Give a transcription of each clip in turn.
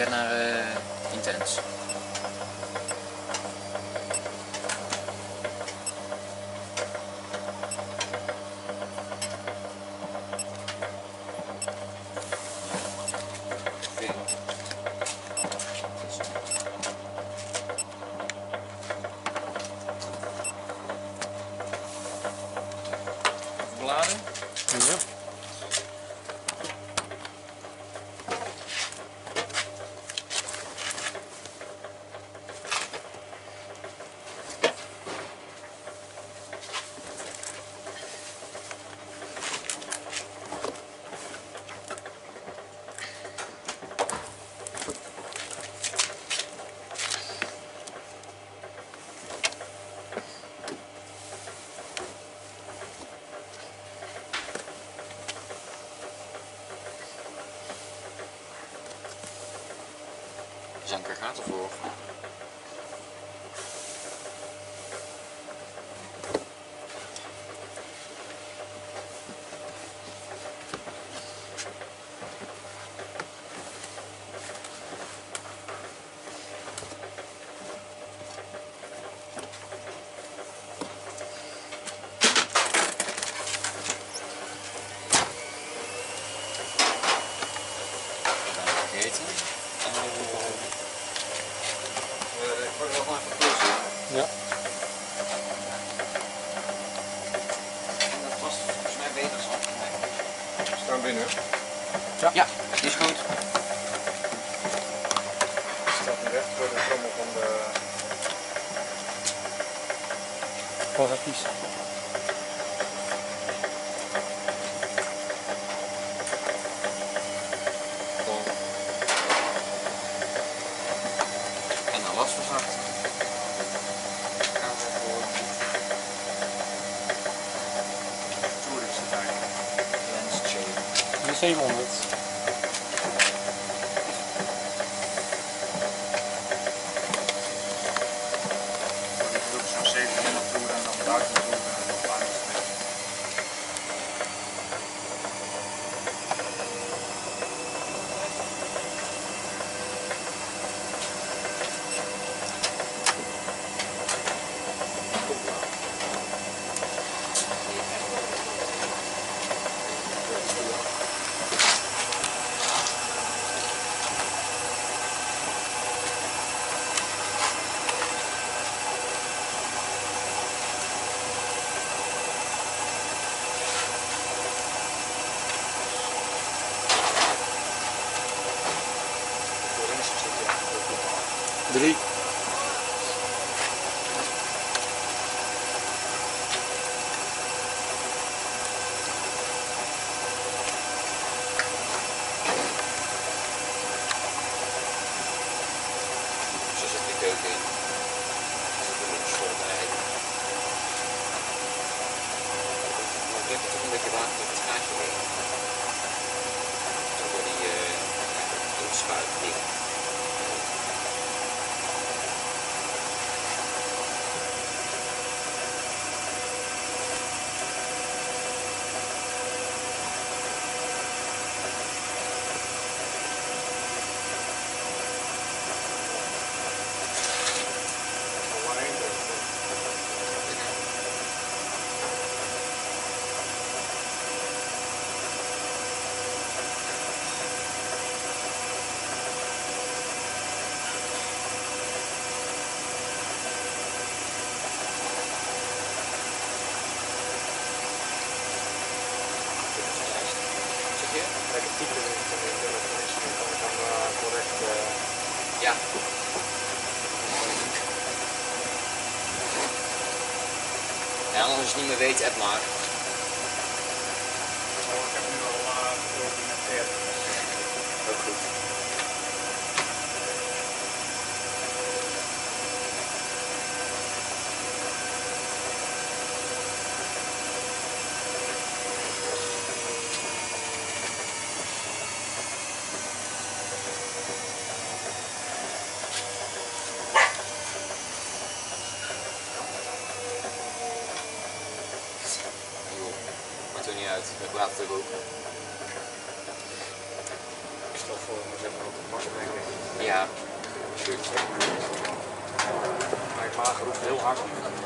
gaat naar Intens. Bladen. Ja. Zanker gaat ervoor. Vergeten. Ik word er wel even keuze. Ja. Dat was volgens mij beter zo. We staan binnen. Ja, die is goed. Staat nu recht voor de trommel van de... Paradies. En dan lastverzacht. Gaan we voor Toeristen zijn. lens chain. De 700. Ik doe zo'n 700 toeren en dan 1000 toeren en dan 500. Drie. Zo zit de keuken in. Als het een lunch vol eigenlijk. Dan trek je toch een beetje water op het gaatje mee. Zo door die spuitding. Lekker typen in de telefonie, dan kan ik dan correct... Ja. Ja, als je het niet meer weet, app maar. Ik heb nu al gedocumenteerd. Ook goed. Maakt er niet uit, ik laat het er ook. Ik stel voor volgens mij ook een makkelijk. Ja, shirtje. Mijn maag roept heel hard.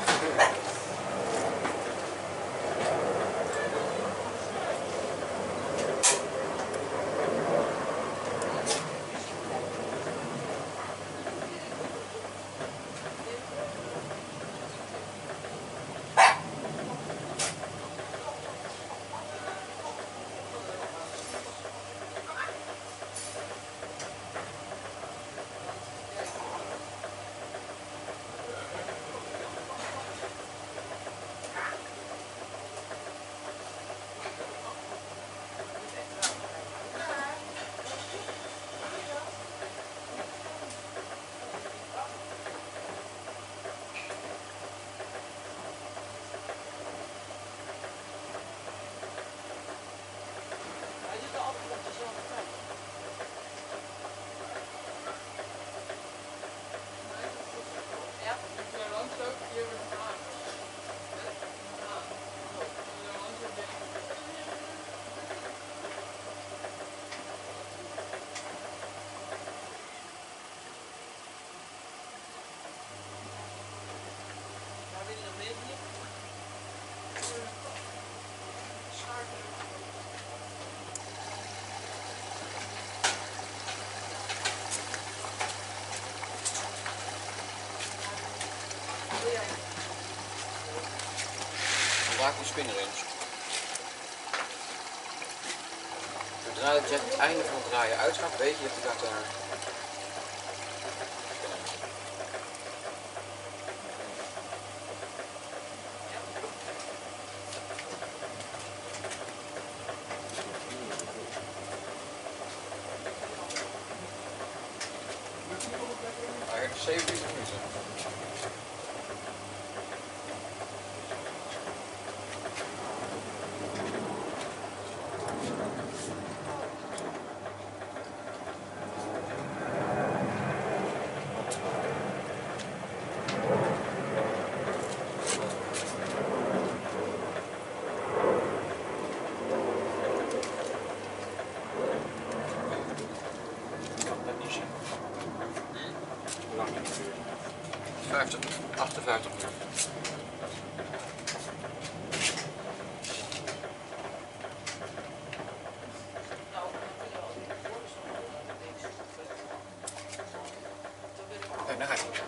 Raak die spinner eens. Zodra het jet het einde van het draaien uitgaat, weet je dat hij gaat daar. Eigenlijk 47 minuten. Hoe lang niet? 50, 58 minuten. Kijk, daar gaat hij.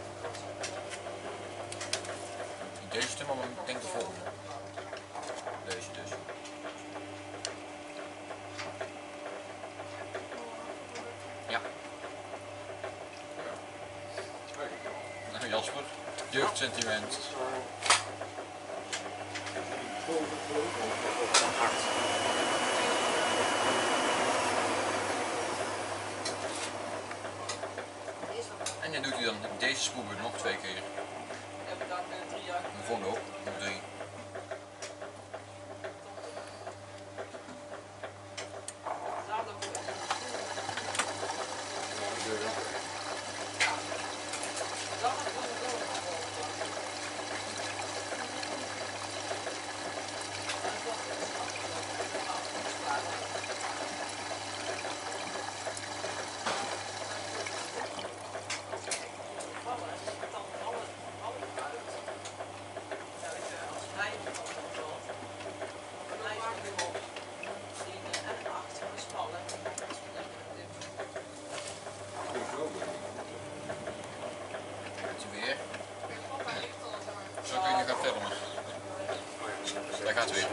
Deze is helemaal denk ik de volgende. Deze dus. Ja. Nou Jasper, jeugdsentiment. En dan doet hij dan deze spoelbeurt nog 2 keer. De volgende ook, nog 3. Weer. Zo kun je nu gaan filmen. Daar gaat het weer.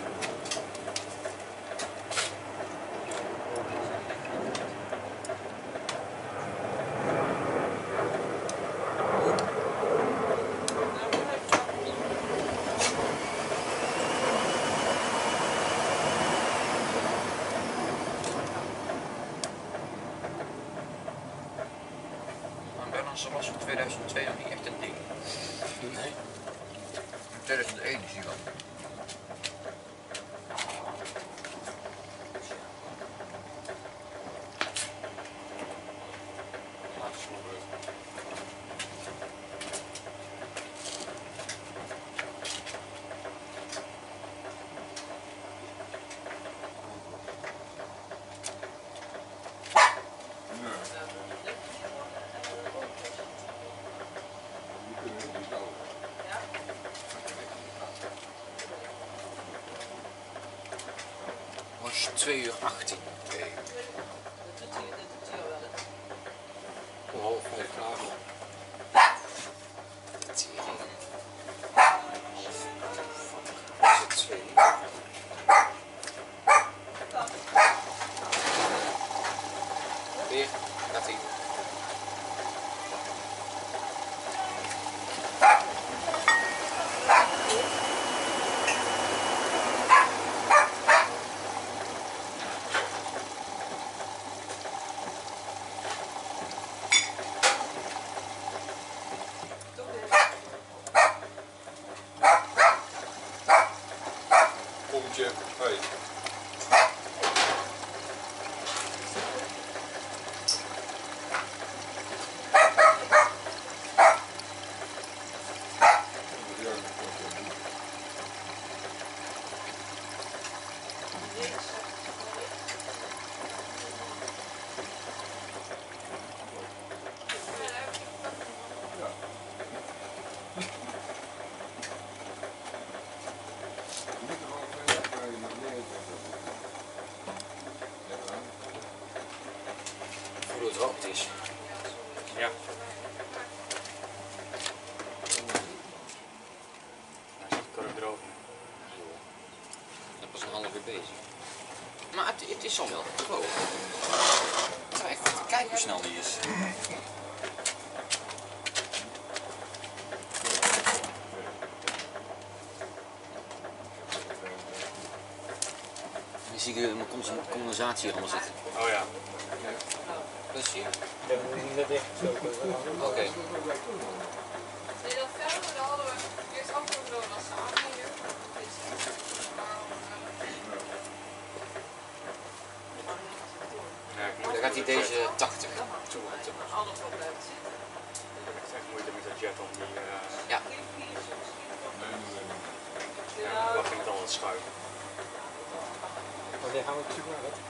Zo was in 2002 nog niet echt een ding. Nee. In 2001 is hij wel. was 2:18. Oké. Om 4:30 klaar. Tering. Is het 2? Weer, gaat ie. Pompje, hey. Hoe het rookt is. Ja. Hij zit korrekt erover. Dat was een half uur bezig. Maar het is al wel geklopt. Kijk hoe snel die is. Dan zie ik mijn condensatie hier allemaal zitten. Oh ja. Dus hier? Ik heb hem net dichtgestoken. Oké. Nee, dat verder dat hadden we eerst afgelopen als samen hier. Ja, ik moet Dan gaat hij deze 80 toe. Alles wat blijft zitten. Het is echt moeite met dat jet om die Ja. wat ging het allemaal schuiven. Wanneer gaan we op zoek naar dat?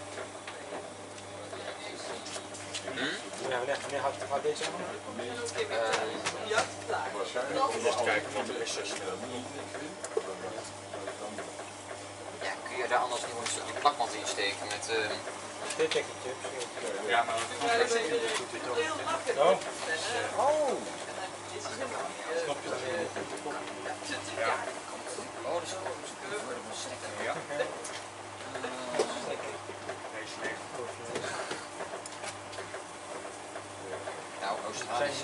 Ja, wanneer gaat deze aan? Even kijken wat er is. Ja, kun je daar anders nog een stukje plakband in steken met... Dit denk ik, Ja, maar anders doet hij toch. Oh. Oh. Snap je dat? Ja. Oh, dat is wel een stekker. Ja. Nee, slecht. Nou, Australische.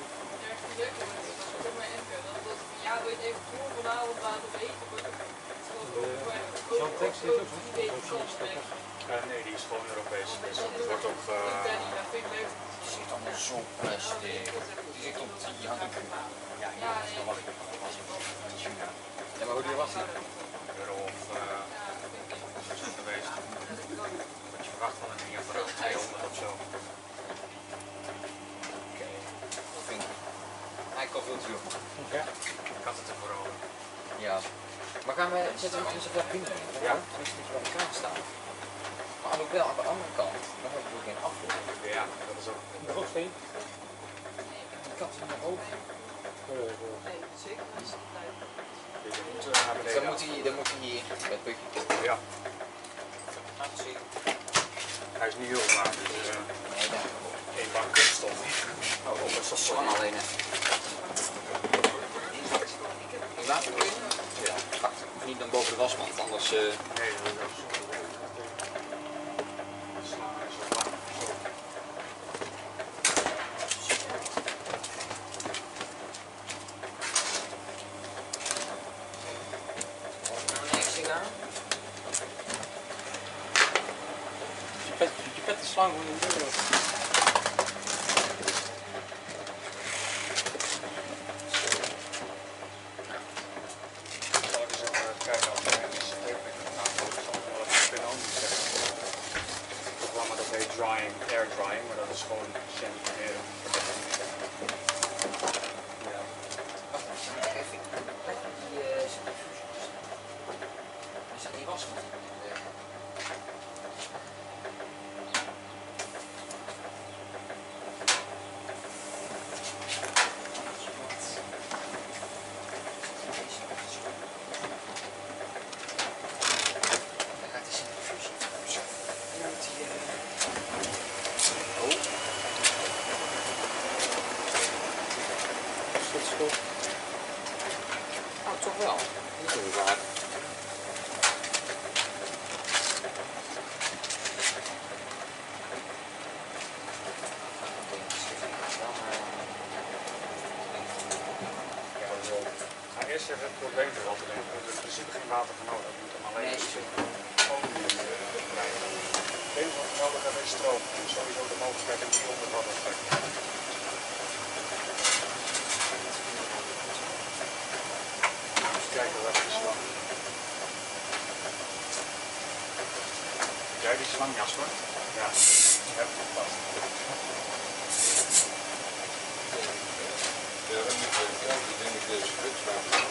Ja, weet even voor vanavond laten weten. Zo'n tekst is ook zo'n stekker. Nee, die is gewoon Europees. Dus het wordt ook... Die zit allemaal zo plastic. Die zit op die hangt op. Ja, hier was het. Ja, maar hoe duur was die? euro of geweest. Wat je verwacht van een ding voor 200 of zo. Oké. Hij kost veel te duur. Ja. Ik had het ervoor over. Ja. Maar gaan we zetten we anders op dat binnen? Ja. Dan is het niet bij elkaar staan. Maar ook wel aan de andere kant. Dan hebben we geen afval. Ja, dat is ook. Droogsteen. Die kant is naar boven. Dus je moet naar beneden. Dan moet hij hier met het putje. Ja, Laten zien. hij is niet heel zwaar. Dus Nee, daar. één bank kunststof. Oh, dat is zo slang alleen. Die water erin? Ja. Of niet dan boven de wasmand, anders... Nee, dat is ook zo. Slang is zo lang. Je pet de slang van de deur. Zal ik eens even kijken of er ergens even een aantal zal ik wel even binnen anders zeggen. Het programma dat heet Drying, Air Drying, maar dat is gewoon centrifugeren. Ja. Is dat niet wasmand? Dan gaat de centrifuge. water voor nodig. Je moet hem alleen Nee, een stuk olie krijgen. Het enige wat je nodig hebt is stroom. En sowieso de mogelijkheid om 300 watt te trekken. Even kijken wat is lang. Heb jij die slang, Jasper? Ja, die heb ik vast. Ja, dan moet je kijken, ik denk dat deze flits maken.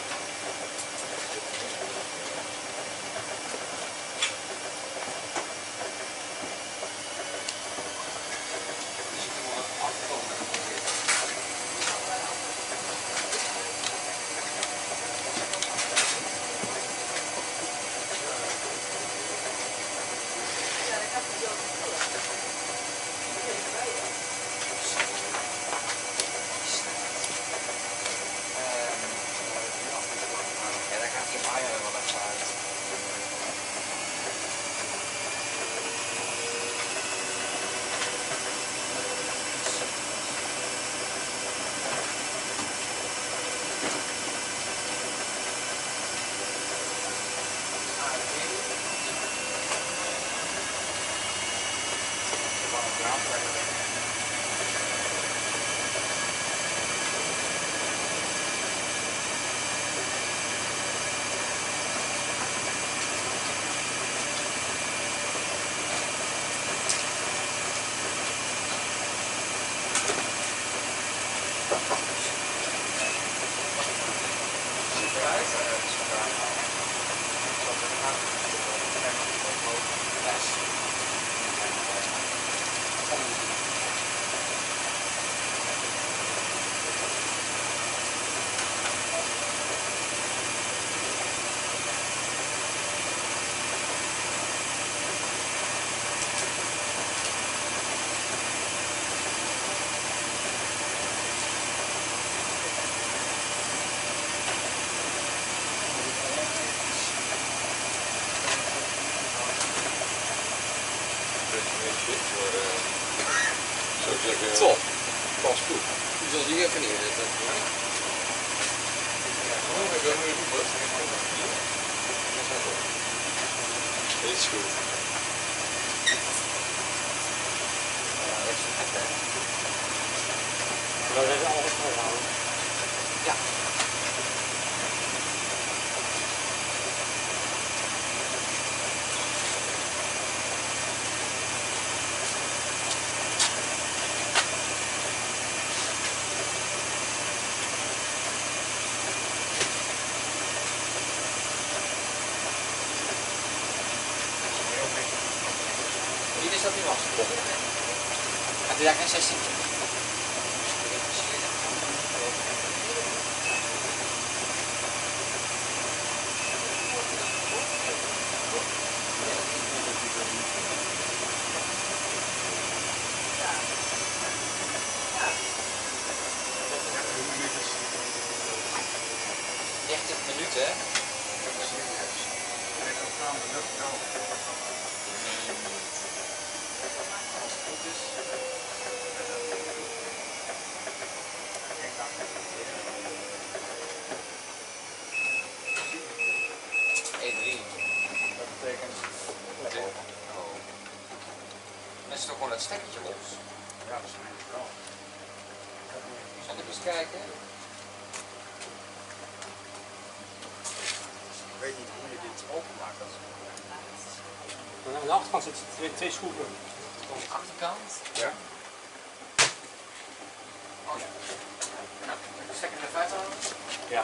Ja, dat gaat niet zo vullen. Ja, daar gaat die waaier er wel even uit. Top. Pas goed. Die zal die even neerzetten. Ik ben nu goed. Is goed. Dat is alles volhouden. Ja. Wie is dat nu afgekomen? Het is eigenlijk een 16. Minuten. Dat betekent Dan is toch gewoon het stekkertje los. ja, dat is eigenlijk wel. Zal ik eens kijken? Ik weet niet hoe je dit openmaakt. Dat is Aan de achterkant zitten twee schroeven. Aan de achterkant. ja. Oh ja. Nou, de stekker er eruit halen. Ja.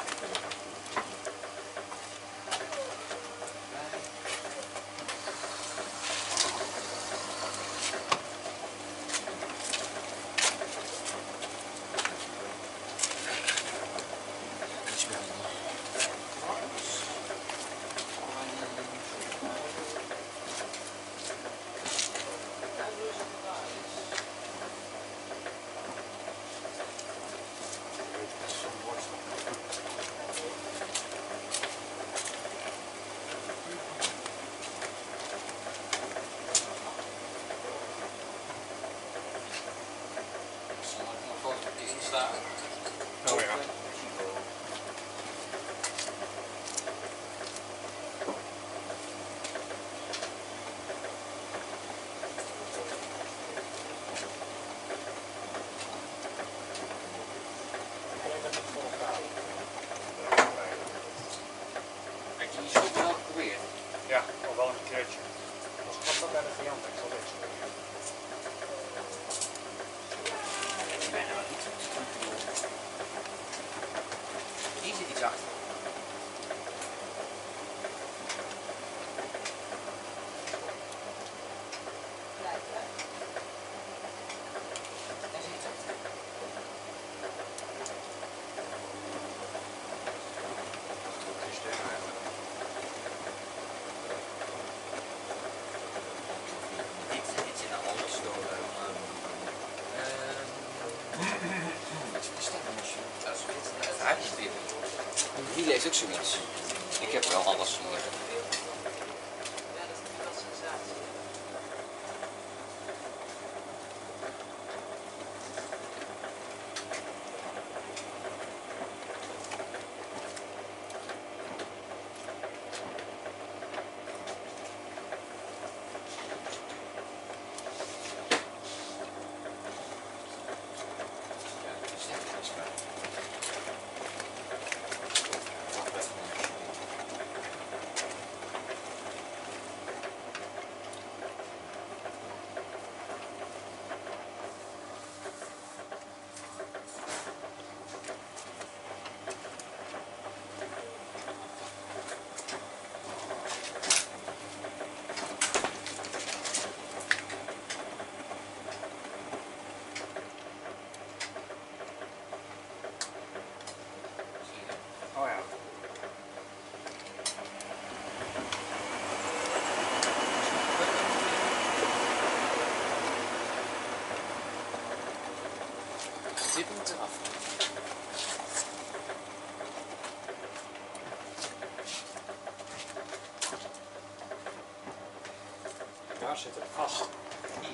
keertje. Wat staat bij de Giantex? Wat is het? Bijna wel iets. Hier zit iets achter. Daar zit iets achter. Geen stem eigenlijk. Dit zit nou anders door. Wat is de stemmenmachine? Dat is het huisje weer. Die leest ook zoiets. Ik heb wel alles hier. Ja, dat is wel sensatie. Ja, de stemmen is maar. Wat met een machine. Zie je? Oh ja. Dit moet eraf. Daar zit het vast. Hier.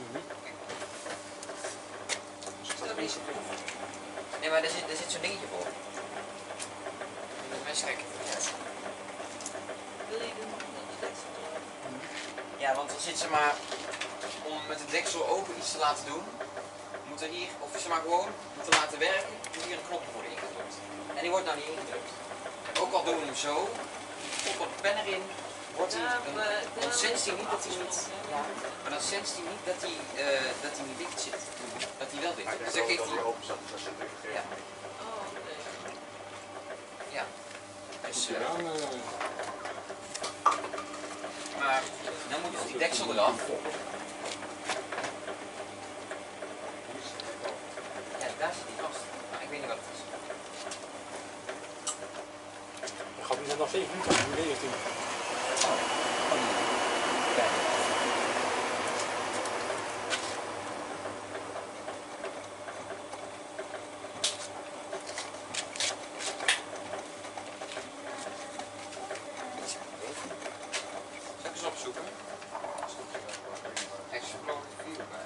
Dat is het. Nee, maar daar zit zo'n dingetje voor. Moet je eens kijken. Wil je de deksel eraf? Ja, want dan zit ze maar om met de deksel open iets te laten doen. Moet er hier, of ze maar gewoon moeten laten werken, moet hier een knop worden ingedrukt. En die wordt nou niet ingedrukt. Ook al doen we hem zo, op de pen erin, wordt hij, dan senst hij niet dat hij niet, maar dan senst hij niet dat hij niet dicht zit. Dat hij wel dicht Maar ik zit. denk Dus ook dan geeft dat hij, hij open staat. Dat is een vergeten. Ja. Oh, nee. ja. Dus, Gedaan, maar dan moet dus die deksel eraf. Ja, daar zit hij vast. Maar ik weet niet wat het is. Dan gaat hij nog 7 minuten aan, 19. Zal ik eens opzoeken? Explode 4 bij.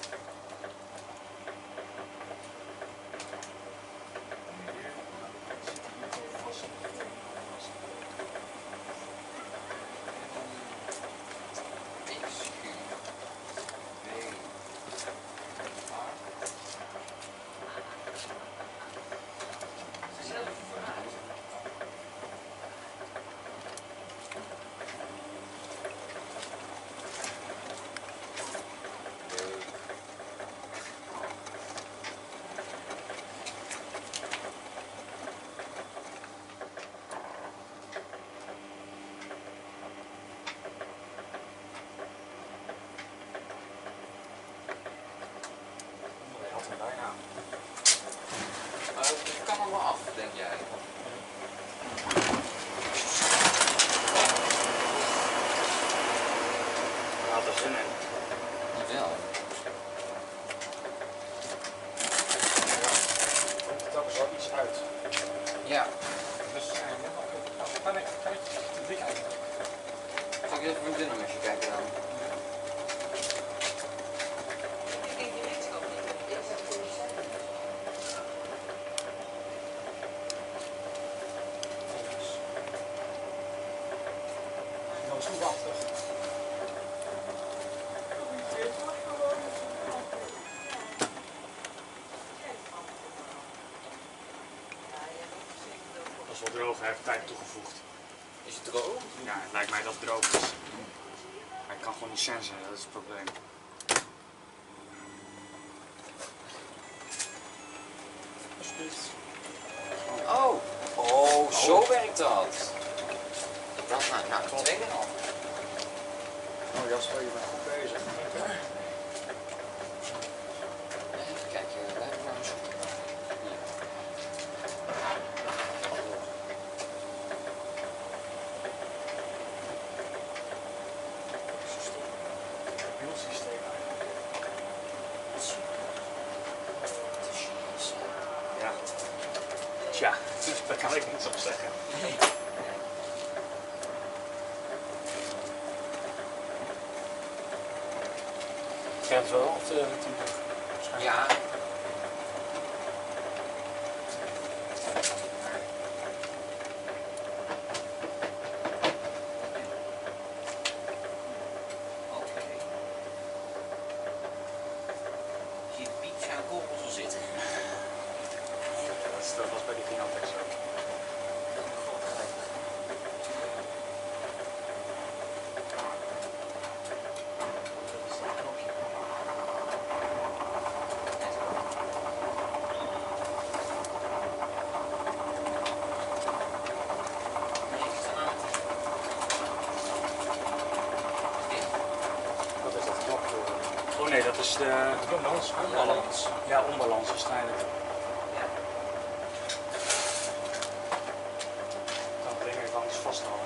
Hij had hem bijna. Maar het kan allemaal af, denk jij? Hij had er zin in. Wel. Komt er telkens wel iets uit. Ja. Dus kan ik te dik eigenlijk. Zal ik even een dunner mesje kijken dan? Ik denk die wetenschap niet. Ik zeg voor de cijfer. Dan stoelachtig. Dat is wel droog, hij heeft tijd toegevoegd. Is het droog? Ja, het lijkt mij dat het droog is. Ik kan gewoon niet sensen, dat is het probleem. Alsjeblieft. Oh, zo werkt dat. Dat nou, de tweede al. Oh Jasper, je bent goed bezig. Even kijken, waar hebben we nou eens op? Hier. Wielsysteem eigenlijk. Ja. Tja, daar kan ik niets op zeggen. Nee. Krijgt wel of de Ja. Oké. Zie je de piepjes aan de kogels al zitten? Dat was bij die Gigantex ook. Wat is dat knopje? Oh nee, dat is de... onbalans. Onbalans. Ja, onbalans waarschijnlijk. Ja. Ik kan het ding even anders vasthouden.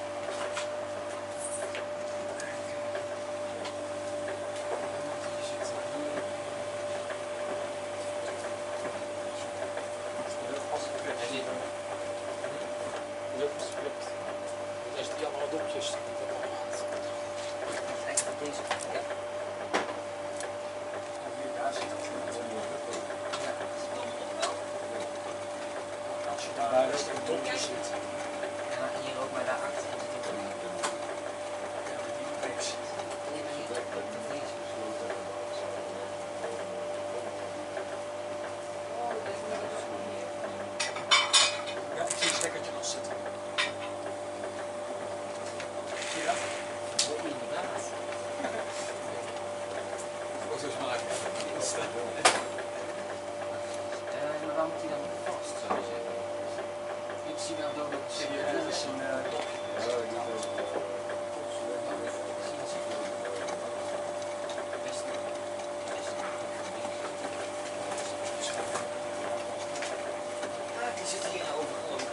Hij zit. Dat is die andere dopjes. Kijk op deze. Ja. Daar zit het. Ja. Als je daar een dopje ziet. En dan hier ook maar daarachter zit het ook niet. Nee, maar hier ook de vlees. Ja, ik zie een stekkertje nog zitten. Ja. Inderdaad. Ook dus maar Maar waar moet hij dan vast, zou je zeggen? Ik zie wel dat het Zie je ergens een dopje? Die zit hier overal ook.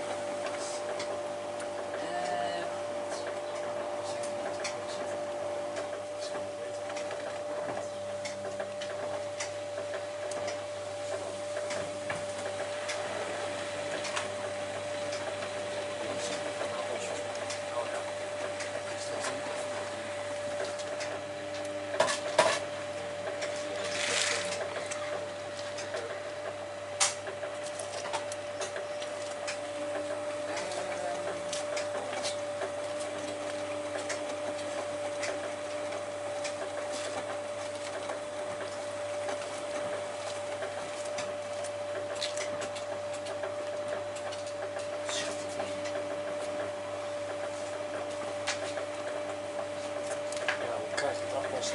Ja, hoe krijg je dat los?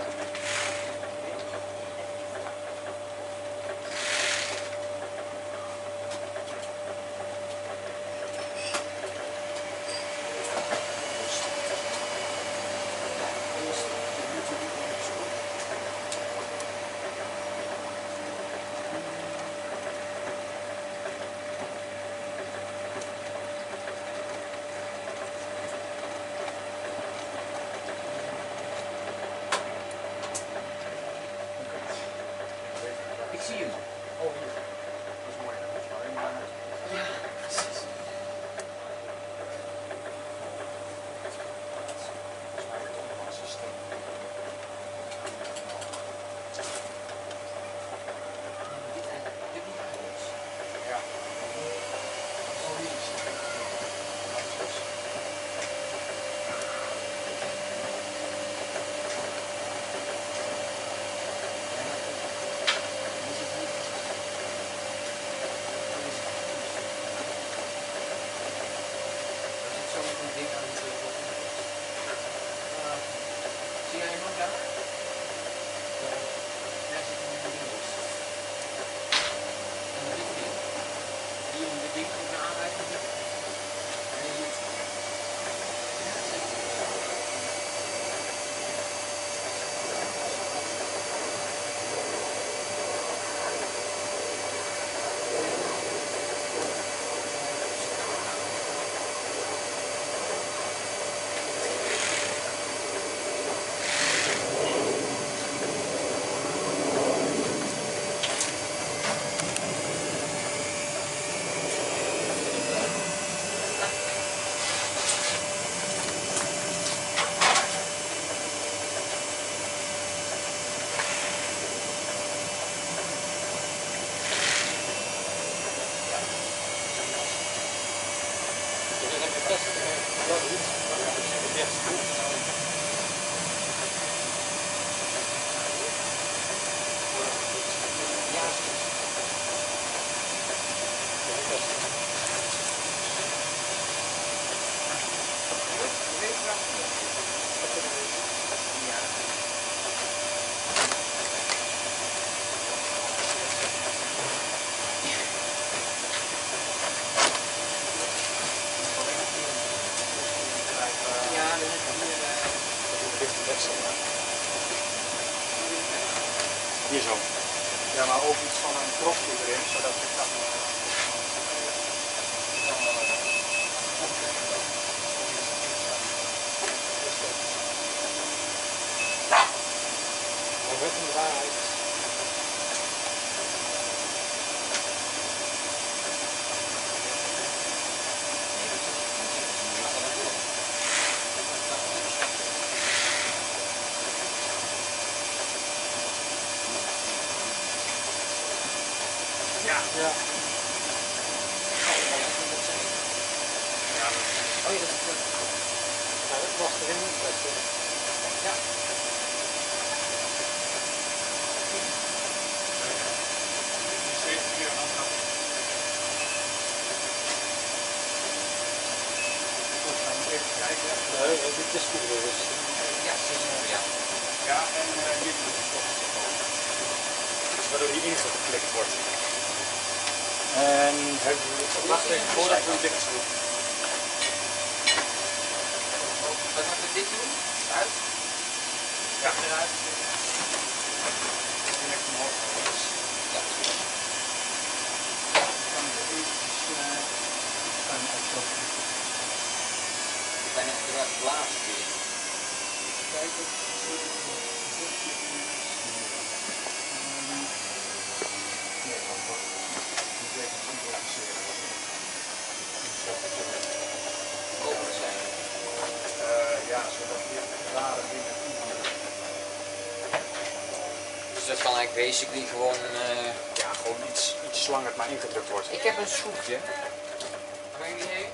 Ik zie hem. Oh, hier. Dat is mooi. Dat is mooi. Maar... Ja, precies. Dat is maar het onbalans-systeem. Dit niet alles. Ja. Oh, hier is het. Dat is los. klaar? Daar zit een windows. En dit ding. Die om dit ding ook naar aanwijzing te zetten. En hier. Ja, zeker. Hier zo. Ja, maar ook iets van een knopje erin, zodat je kan... Maar met een waarheid. Ja. Ja. Oh ja, dat is goed. Nou, dat was erin. Ja. Even kijken. Nee, dit is goed dus. Ja, ja. Ja, en hier moet het toch. Waardoor die ingeklikt wordt. En hebben we... Wacht even voordat we hem dicht schroeven. Wat moet ik dit doen? Uit? Ja, eruit. Direct omhoog. Ja. Ik kan het eventjes gaan uitzoeken. Ik ben echt eruit geblazen weer. Kijken. Nee, wacht. Ik moet even improviseren. Open zijn. Ja, zodat je rare dingen Dus dat kan eigenlijk basically gewoon... ja, gewoon iets zolang het maar ingedrukt wordt. Ik heb een schroefje. Gaan jullie heen?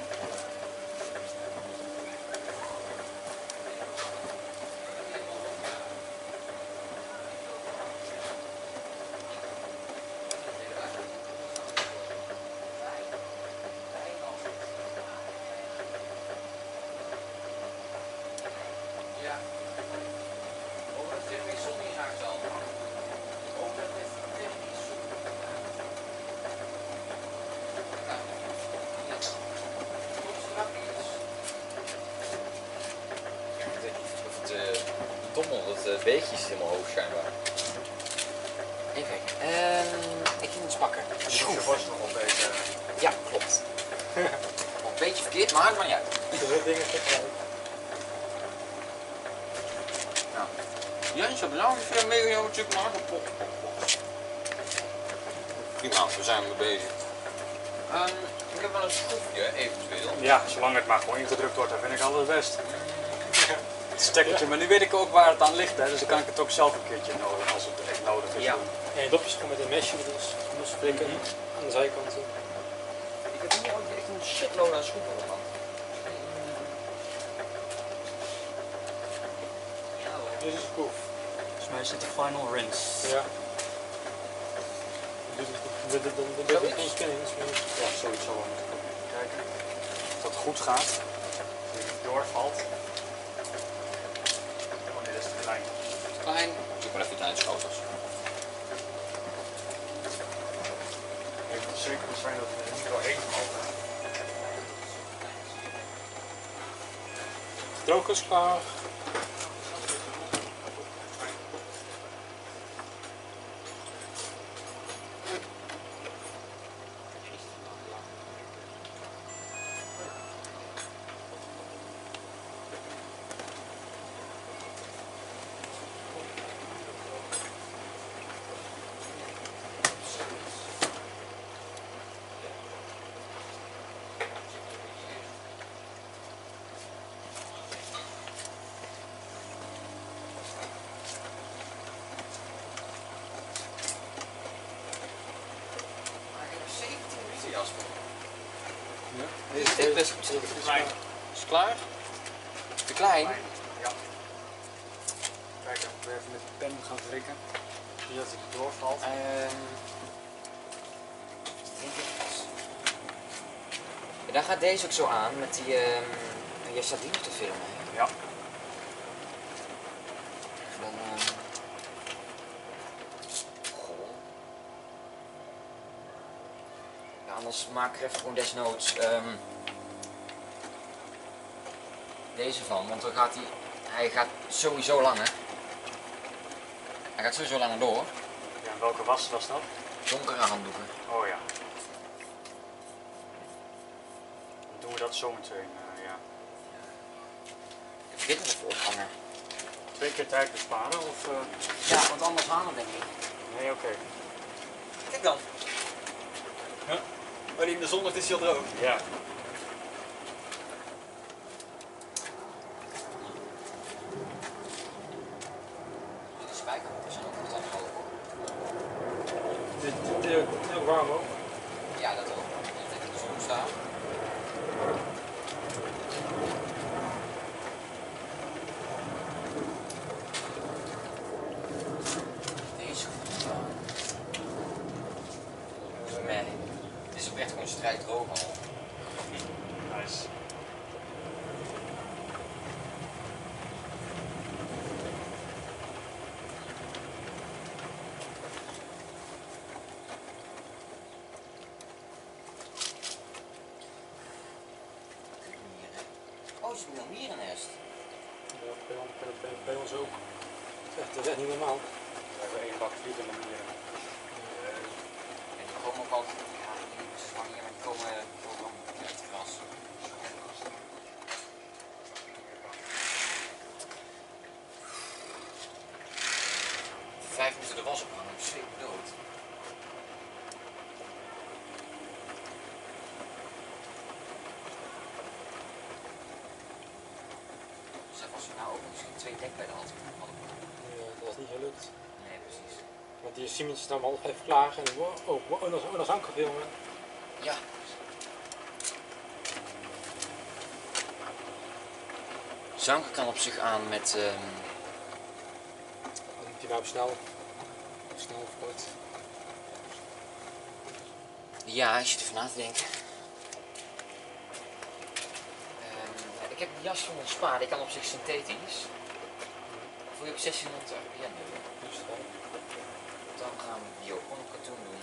Ja. Over dat er geen zon in raakt dan. Over dat het technisch zon. Ja. Ja. Komt strakjes. Of het dommel, dat beekje is helemaal hoog schijnbaar. Even kijken. Ik moet iets pakken. Schroef was nog een beetje. Ja, klopt. Nog een beetje verkeerd, maar het maakt niet uit. Te veel dingen gebruiken. Jens, heb je nou niet veel meegenomen natuurlijk maken? Prima, we zijn mee bezig. Ik heb wel een schroefje, eventueel. Ja, zolang het maar gewoon ingedrukt wordt, dan vind ik altijd het best. Het stekkertje, maar nu weet ik ook waar het aan ligt, hè, dus dan kan ik het ook zelf een keertje nodig als het echt nodig is. Ja. En je dopjes gewoon met een mesje, dus los prikken aan de zijkanten. Ik heb hier ook echt een shitload aan schroeven gehad. Dit is een proef. Volgens mij is dit de final rinse. Ja. Dan doe ik een spinning. Ja, zoiets zal wel moeten proberen. Kijken of dat goed gaat. Dat het niet doorvalt. Oh nee, dat is te klein. klein. Zoek maar even tijdens foto's. Ik moet zeker zijn dat we er niet doorheen mogen. Droog is klaar. Dit is best goed. Klein. Is het klaar? Te klein? Ja. Kijk, dan moet ik even met de pen gaan trekken. Niet dat het doorvalt. Ja, daar gaat deze ook zo aan met die. Je staat die nog te filmen. Hè? Ja. Dan, goh. Ja, anders maak ik er even gewoon desnoods deze van, want dan gaat hij gaat sowieso langer. Hij gaat sowieso langer door. Ja, en welke was dat? Donkere handdoeken. Oh ja. Dan doen we dat zo meteen, ja. Ik heb dit nog even ophangen. 2 keer tijd besparen of... Ja, want anders hangen denk ik. Nee, oké. Kijk dan. Huh? Oh, die in de zon is hij al droog. Ja. De spijker is ook nog dan hoog. Dit is heel warm ook. Ja, dat ook. Dat ik in de zon sta. Deze goed aan. Nee. Dit is oprecht gewoon strijd droog al. Nice. Oh, er zit een mierennest. Ja, bij ons ook. Dat is echt niet normaal. We hebben 1 bak vliegende mieren. En die komen ook altijd, ja, die zijn hier, maar die komen ook wel in het gras. 5 minuten de was ophangen, ik zweet me dood. Zeg, als we nou ook misschien 2 dekbedden hadden. Ja, dat is niet gelukt. Nee, precies. Want die Siemens is dan half even klaar en dan is Anker filmen. Ja. Zanker kan op zich aan met. Dan moet hij nou snel voort. Ja, ik zit er na te denken. Ik heb die jas van een spa, die kan op zich synthetisch. Voor je op 1600 rpm hebben. Dus dan. Dan gaan we die ook gewoon op katoen doen.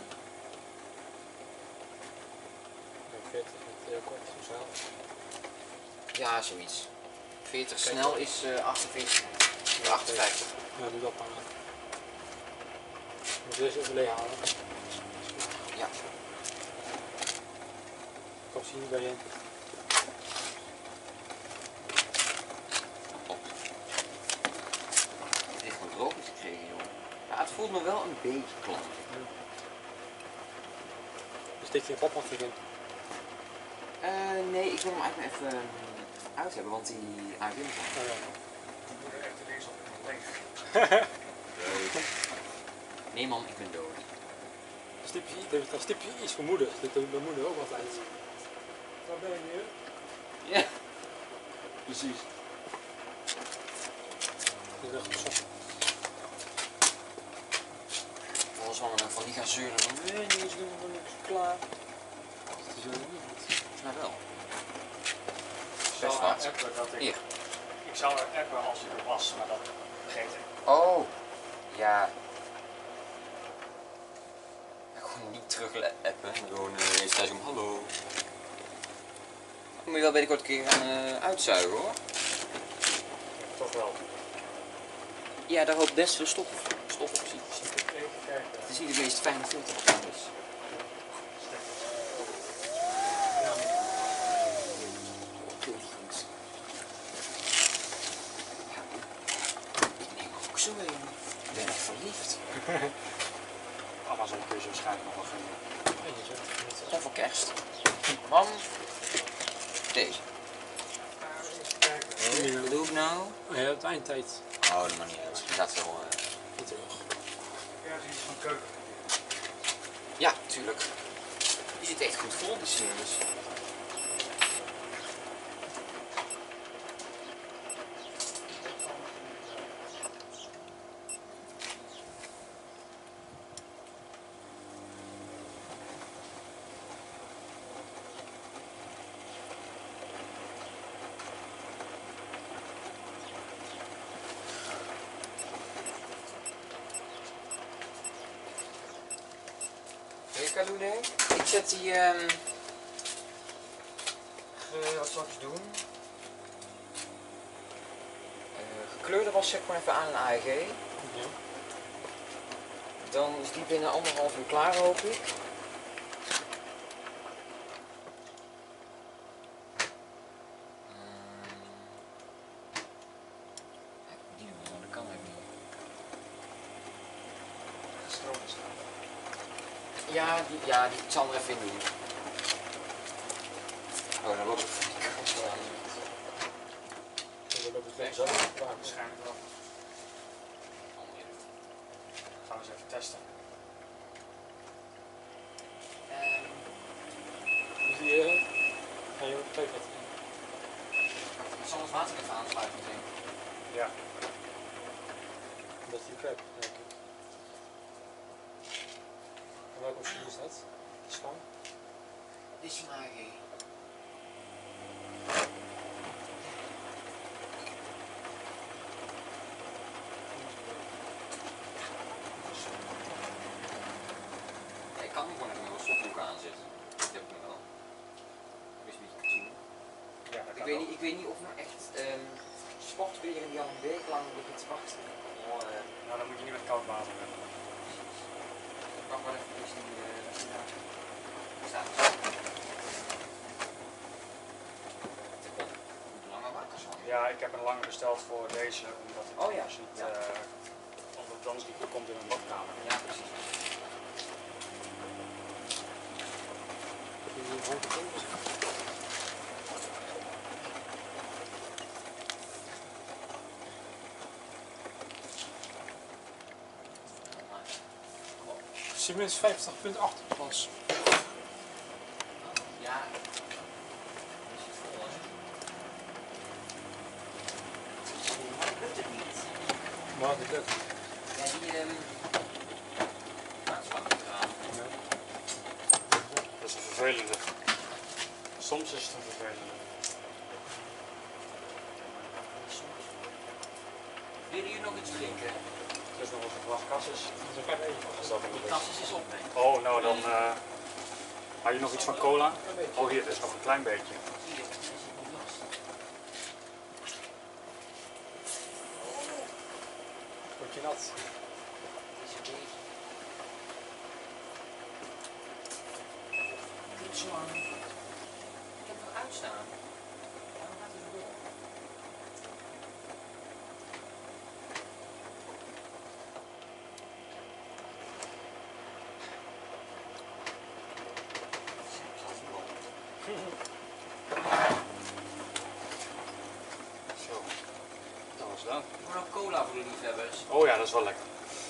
40 met heel kort, zo snel. Ja, zoiets. 40 snel is 48. 58. Ja, doe dat maar. Moet je deze even leeg halen. Ja. Kom zien bij je. Het heeft gewoon droog gekregen, joh. Ja, het voelt me wel een beetje klap. Dus steek je een kopmat in. Nee, ik wil hem eigenlijk even uit hebben, want die AGM van. Oh, ja. We moeten echt ineens op een leeg. Nee man, ik ben dood. Dat stipje iets vermoedig. Dat doet mijn moeder ook altijd. Waar ben je nu? Ja, precies. Dat is echt gezond. Volgens mij van die gaan zeuren van nee, nu is het nog niks klaar. Dat is niet goed. Volgens mij wel. Ik zou Best wat. appen dat Hier. ik zou er appen als ik er was, maar dat vergeet ik. Oh, Ja. Gewoon niet terug appen. Gewoon eens thuis om hallo. Moet je wel binnenkort een keer gaan uitzuigen hoor. Toch wel. Ja, daar hoopt best veel stof op zit. Even kijken. Het is niet de meest fijne filter wat er is. Heel goed. Ja, ik neem ook zo een. Ik ben echt verliefd. Amazon kun je ze waarschijnlijk nog wel vinden. En voor kerst. Mam. Deze. Wat doe ik nou? Ja, het eindtijd. Oh, dat maakt niet uit. Die gaat wel. Niet terug. Ergens iets van keuken. Ja, tuurlijk. Die zit echt goed vol, die series. Ik zet die, wat zal ik doen? Gekleurde was zeg maar even aan een AEG. Ja. Dan is die binnen 1,5 uur klaar hoop ik. Die doen we, maar dat kan eigenlijk niet. Gestroomd is dat. Ja, die zal er even in doen. Oh, dan loopt het voor die kant aan. Dan loopt het weg zo. Waarschijnlijk wel. Gaan we eens even testen. Dus die ga je ook kijken wat. Ik zal ons water even aansluiten meteen. Ja. Dat is die crap, denk ik. En welke machine is dat? Slang? Dit is een AEG. Ik kan nu gewoon even een stopbroek aanzetten. Dat heb ik nu wel. Dat is een beetje katoen. Ja, dat Ik kan weet, ook. niet, ik weet niet of nou echt sportkleren die al een week lang liggen te wachten. Oh, Nou, dan moet je niet met koud water hebben. ik mag wel even dus die staat. Lange wakkers van. Ja, ik heb een lange besteld voor deze, omdat ik Oh ja, anders niet, ja. omdat het anders niet goed komt in een badkamer. Ja, precies. Die hand gekomen. Siemens 50.8 was. Ja. Is het vol, hè? Maar lukt het niet. Maar dat lukt. Ja, die maatslag eraan. Dat is een vervelende. Soms is het een vervelende. Willen jullie nog iets drinken? Er is nog eens een glas cassis. Dat is een klein beetje. Als dat Die moet tas is op, hè? Oh, nou dan. Had je nog iets van cola? Oh, hier, er is nog een klein beetje. Hier, dat is niet lastig. Word je nat? Dat is een beetje. Niet zo lang. Ik heb nog uitstaan. Waarom gaat het door? Zo. Dat was dat. Ik wil nog cola voor de liefhebbers. Oh ja, dat is wel lekker.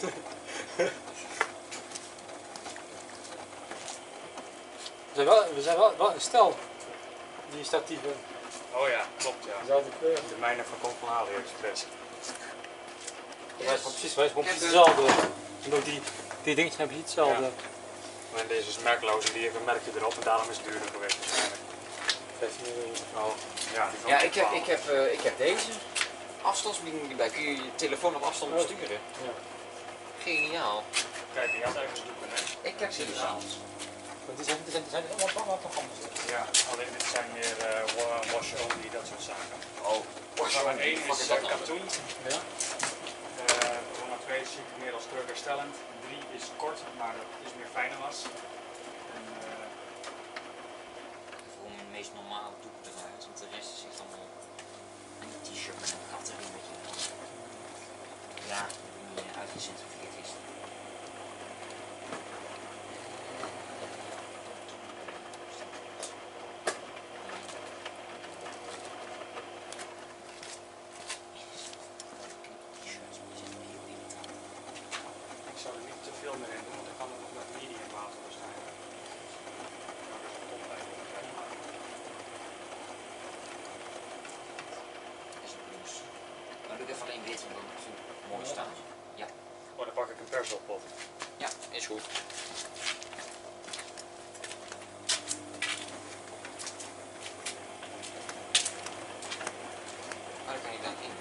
We zijn wel een stel. Die statieven. Oh ja, klopt ja. Dezelfde kleur. De mijne van Kom van AliExpress. Wij zijn gewoon precies hetzelfde. En ook die dingetjes hebben precies hetzelfde. Ja. En deze is merkloos en die heeft een merkje erop en daarom is het duurder geweest waarschijnlijk. 15 euro. Oh, ja, die van Ja, Kom ik heb deze. Afstandsbediening erbij. Kun je je telefoon op afstand besturen. Ja. Geniaal. Kijk, je had ergens doeken, hè? Ik heb ze dus al. Want die zijn allemaal programma's. Ja, alleen dit zijn meer wash-only, dat soort zaken. Oh, Programma 1 wat is is dat nou? katoen. Ja. Programma 2 ziet er meer als terugherstellend. 3 is kort, maar dat is meer fijne was. En, Gewoon mijn meest normale doek eruit, want de rest is echt allemaal een t-shirt met een kat erin, weet je wel. Ja, die niet uitgecentrifieerd is. ik zou er niet te veel meer in doen, want dan kan het nog met medium water waarschijnlijk. Maar dat is een topleiding. Dat is een blouse. Maar doe ik even alleen wit, want dan vind ik het mooi staan. Ja. Oh, dan pak ik een persilpot. Ja, is goed. Maar daar kan je dan in.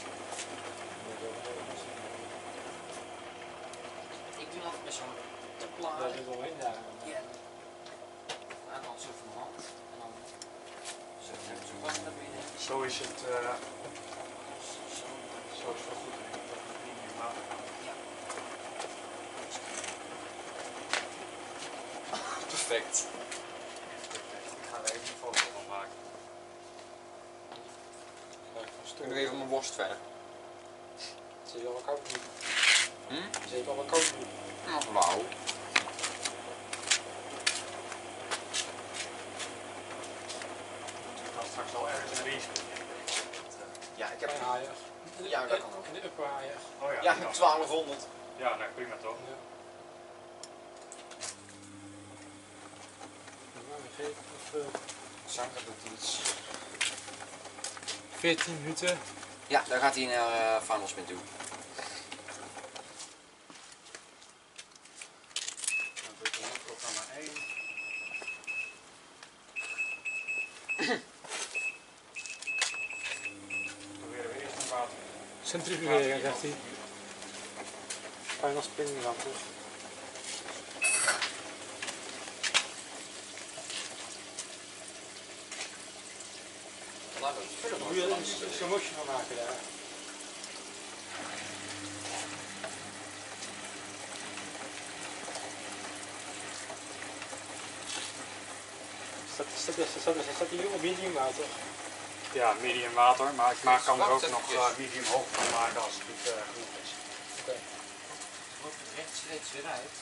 Ik doe altijd met zo'n Daar toplader. zit wel in daar. Ja. En dan zo van de hand. En dan zo heb ik zo'n was naar binnen. Zo is het, Zo. zo is het wel goed. Ik denk dat het met medium water kan. Ja. Perfect. Ik ga er even een foto van maken. Ik doe even mijn worst verder. Zie je al wat koud nu? Hm? Zie je al wat koud nu? Nog wauw. Ik kan straks wel ergens een race doen. Ja, ik heb Klein haaier. Ja, dat kan ook. In de upper haaier. Oh ja, Ja, dat kan. 1200. Ja, nee, prima toch? Ja. Nou, we geven even Sanker doet iets. 14 minuten. Ja, daar gaat hij naar Final Spin toe. Dan doe ik dan ook programma 1. Proberen we eerst een water. Centrifugeren, zegt hij. Final spinning water. Laten we het vullen Moet je er een slow motion van maken daar? Staat hier op medium water? Ja, medium water, maar ik kan er ook Wacht nog eventjes. medium hoog van maken als het niet genoeg is. Oké. loopt het rechtstreeks weer uit.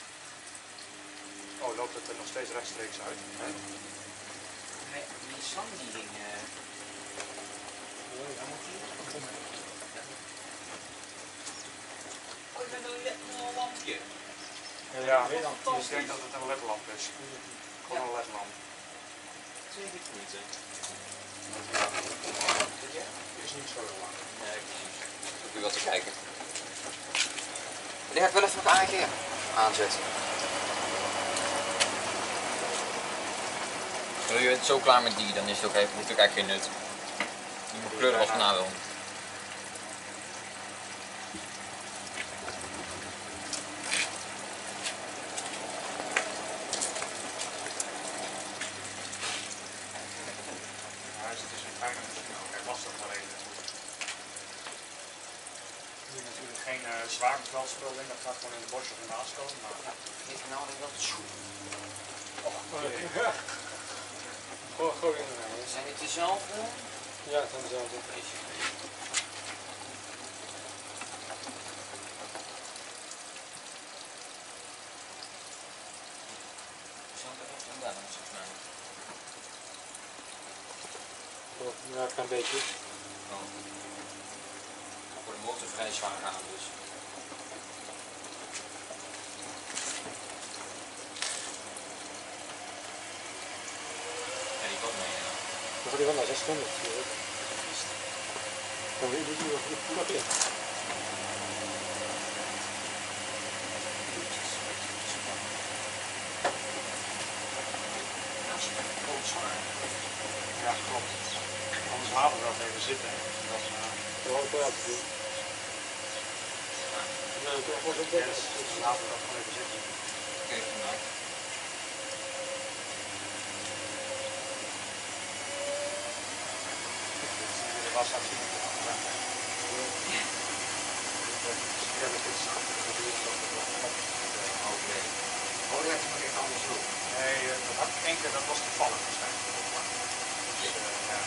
Oh, loopt het er nog steeds rechtstreeks uit? Hè? Nee, die slang die ding. Waar moet die? Oh, je bent een lampje. Ja, ik denk dat het een ledlamp is. Gewoon een ledlamp. 20 minuten. Is niet zo heel lang. Nee, precies. Ik doe wel te kijken. Die ga ik wel even nog een keer aanzetten. Wil je het zo klaar met die, dan is het ook even, heeft het ook eigenlijk geen nut. Die moet kleuren wat na wil. Hij is dus een fijne machine ook. Hij was dat maar even. Er zit natuurlijk geen zwaarteveldspul in, dat gaat gewoon in de borst of in de aanstoot. Maar Geef nou dat schoen. Gooi in de Zijn dit dezelfde? Ja, het zijn dezelfde. Ja, een klein beetje. Oh. Voor de motor vrij zwaar gaan dus. Ja, die komt mee. Ja. Maar voor die van daar 600 natuurlijk. Dan wil je die nog in. ja, klopt. Anders laten we dat even zitten. Dan, Gewoon te laten doen. En ik wil gewoon zo'n Yes, dus laten we dat gewoon even zitten. Oké, vandaag. De was laten zien. Ja, dat is Oké. Oh, dat heb je nog even anders doen. nee, dat had ik één keer, dat was toevallig waarschijnlijk. Dus, ja.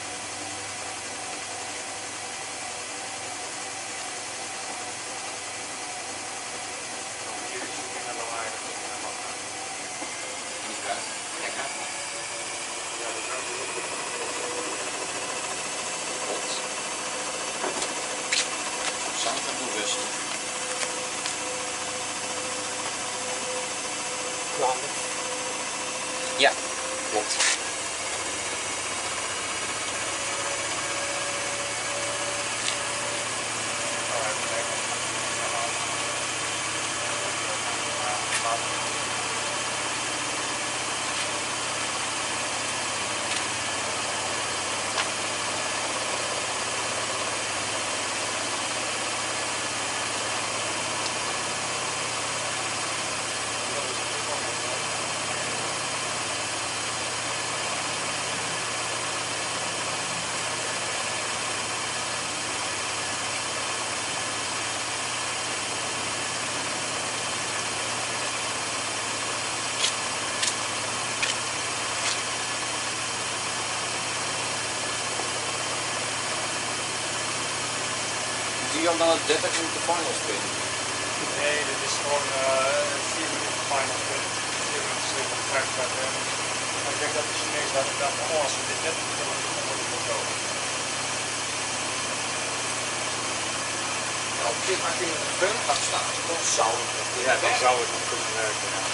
Dan hier is het in de lawaai, dat is helemaal gaaf. Die kruid. Lekker. Ja, dat ruikt heel goed. Hot. Zout en bewust. Klaar. Ja, klopt. Oh, even kijken. Doe je ook dan het 30 minuten final spin? Nee, dit is gewoon 4 minuten final spin. 4 minuten 57 en ik denk dat de Chinees daar inderdaad van, oh, als we dit net doen, dan wordt het wel zo. Ja, op zich, als je met een gun gaat staan, dan zou het nog kunnen Ja, dan werken. zou het nog kunnen werken. Ja.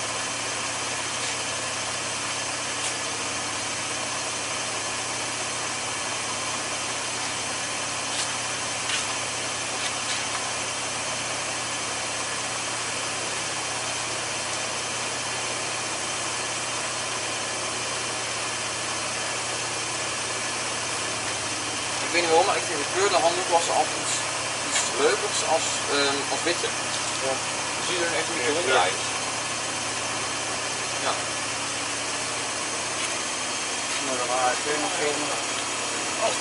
Ik weet niet waarom, maar ik vind gekleurde handdoek altijd iets leukers als witte. Ja. Dan zie je er echt een beetje Ja, rond uit. Ja. Maar dan maar kun je nog even. Oh.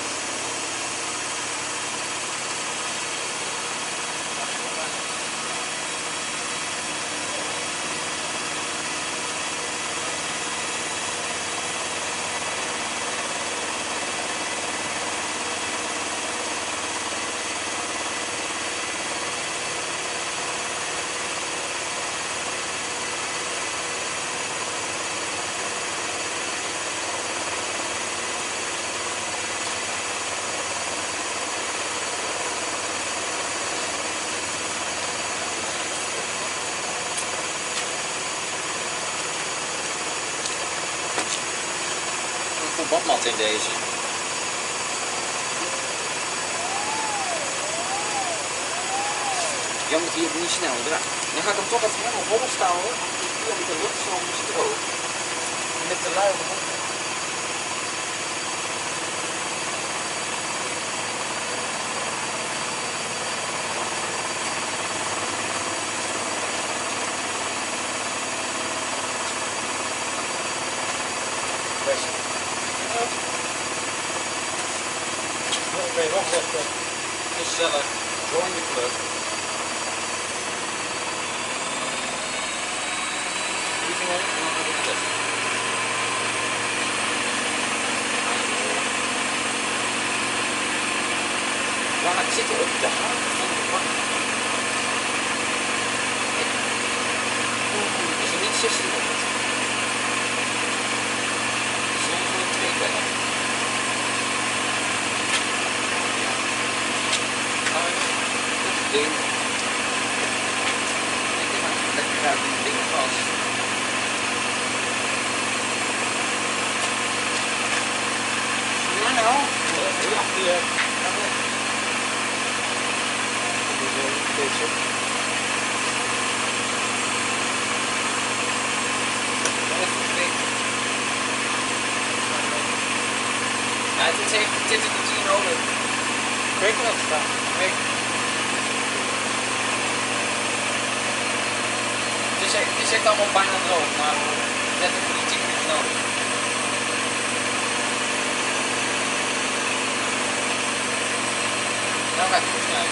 Een badmat in deze. Jammer die het niet snel draait. Dan ga ik hem toch even helemaal vol staan hoor. Ja, met de lucht zo is het droog. Met de lui op de mond. Best. Oké, wacht even. Gezellig. Join the club. Even en dan ga ik het testen. Waar zit er op de haak van de bank? Is er niet 1600? Is er ongeveer een 2 bellen? Dat ding. Ik denk dat ik krijg een ding vast. Ja nou. Heel achter je. Deze. Ja, dit is natuurlijk nodig. Kijk wat staan. Kijk. zit allemaal bijna droog, maar net voor die 10 minuten nodig. Nou gaat het goed snijden.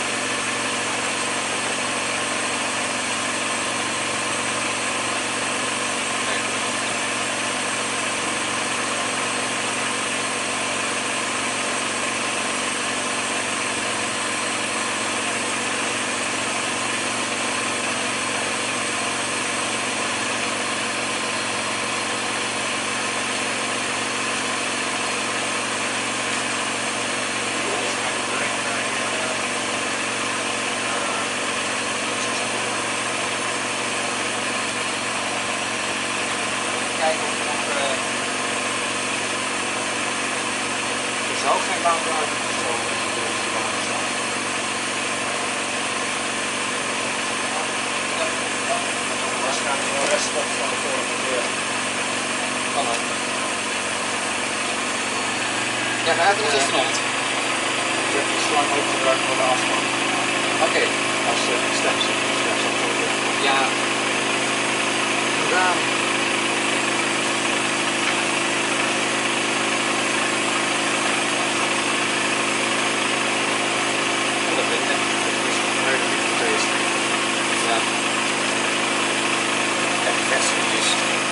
Kijken of er nog... Er zou geen water uit de stroom staan. Waarschijnlijk wel reststof van de vorige keer. Kan ook. Ja, maar even nog iets veranderd. Ik heb die slang ook gebruikt voor de afstand. Oké. Als extensie. Ja. Gedaan. Dat weet ik. Hele liefde taste. Ja. En versies.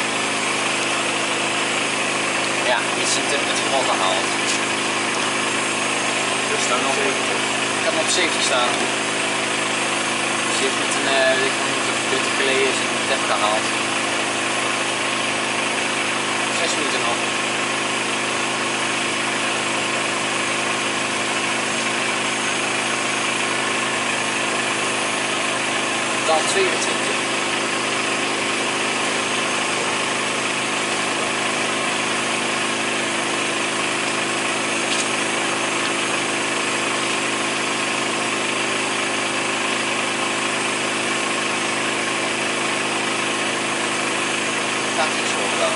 Ja, die is in het geval gehaald. Dus dan nog Ik had hem op 70 staan. Dus die heeft met een witte players en het heb gehaald. 6 minuten nog. Dan 22. Gaat iets zo wel.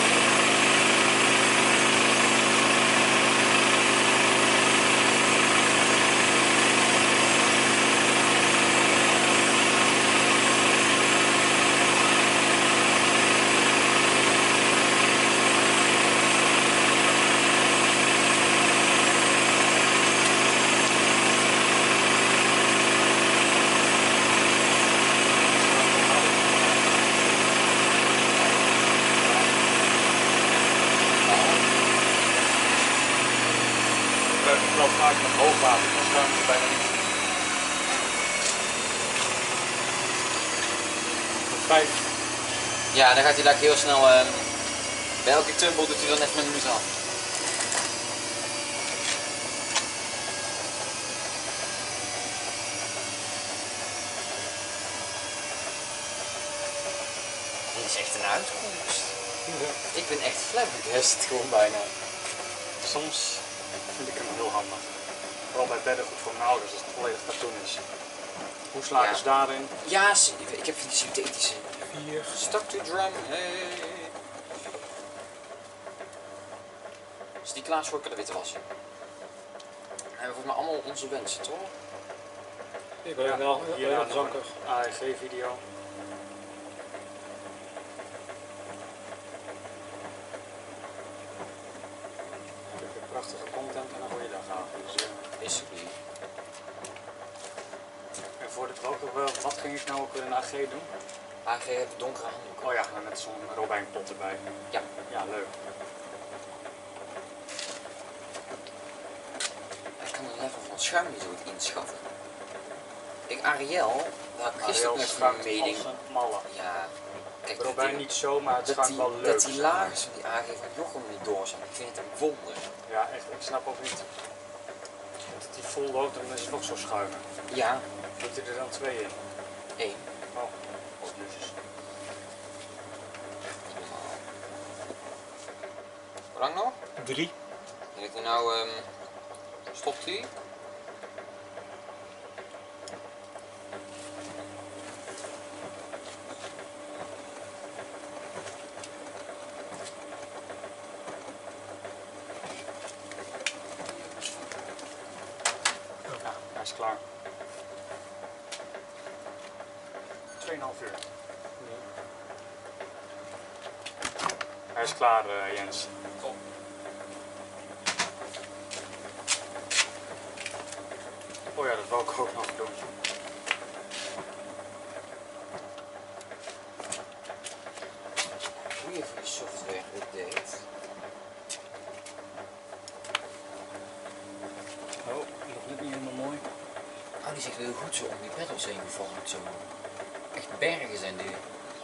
Ik loop vaak met hoogwater, dan staan ze bijna niet. 5. Ja, dan gaat hij heel snel. Bij elke tumble doet hij dan net met een minuut aan. Dit is echt een uitkomst. Ik ben echt flabbergasted gewoon bijna. Soms vind ik hem heel handig. Vooral bij beddengoed voor mijn ouders, als het volledig katoen is. Hoe sla ik Ja. ze daarin? Ja, ik heb die synthetische. 4. Stuck to drum. Hey. Is die klaar is voor de witte wassen? We hebben volgens mij allemaal onze wensen, toch? Ik ben wel hier heel aan de zakkig. AEG-video. Ik heb weer prachtige content en een goede dag aan. Dus, Basically. en voor de droge, wat ging ik nou ook weer in AG doen? AG heeft donkere handdoeken. Oh ja, met zo'n robijnpot erbij. Ja. Ja, leuk. Ik kan het level van schuim niet zo goed inschatten. Kijk, Ariel, daar had ik gisteren ook Ariel net schuimt een mening. als een malle. Ja, kijk, De robijn niet zo, maar het dat schuimt wel leuk. dat die lagen van die AG van Jochem niet door zijn. Ik vind het een wonder. Ja, echt, ik snap ook niet. Dat die vol loopt en dan is het nog zo schuimen. Ja, Doet hij er dan 2 in? 1. Oh, oh jezus. Hoe lang nog? 3. En ik doe nou, stopt hij? Ja, hij is klaar. 2,5 uur. Hij is klaar, Jens. Top. Oh ja, dat wou ik ook nog doen. Goeie voor die software update. Oh, nog net niet helemaal mooi. Oh, die zegt heel goed zo om die pedals heen gevormd zo. Echt bergen zijn die.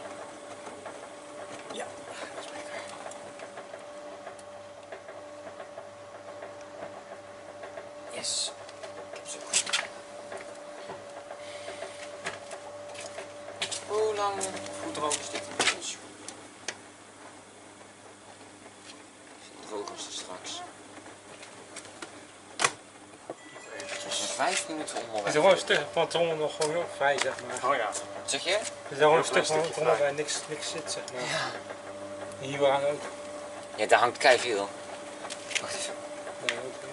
Ja, dat is beter. Yes. Ik heb ze ook. Hoe lang hoe droog is dit inmiddels? Droog is het straks. We zijn 5 minuten Het is onderweg. gewoon een stuk van het trommel nog gewoon vrij, zeg maar. Oh ja. Zeg je? Het is gewoon een Heel stuk van klein het trommel stukje waar niks zit, zeg maar. Ja. En hier waren ook. Ja, daar hangt kei veel. Wacht even. Nee, ook niet.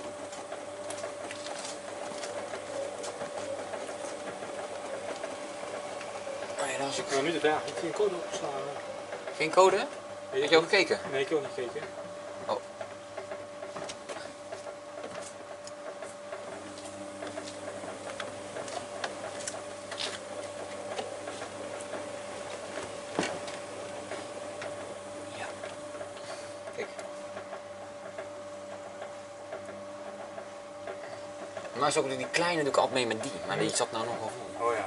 Oh ja, dat is ook... Ik ga nu de vraag, ik heb een code opslaan. Geen code? Heb je al gekeken? Nee, ik heb ook niet gekeken. Oh. Ja. Kijk. Maar is ook die kleine doe ik altijd mee met die, maar die zat nou nog wel vol. Oh ja.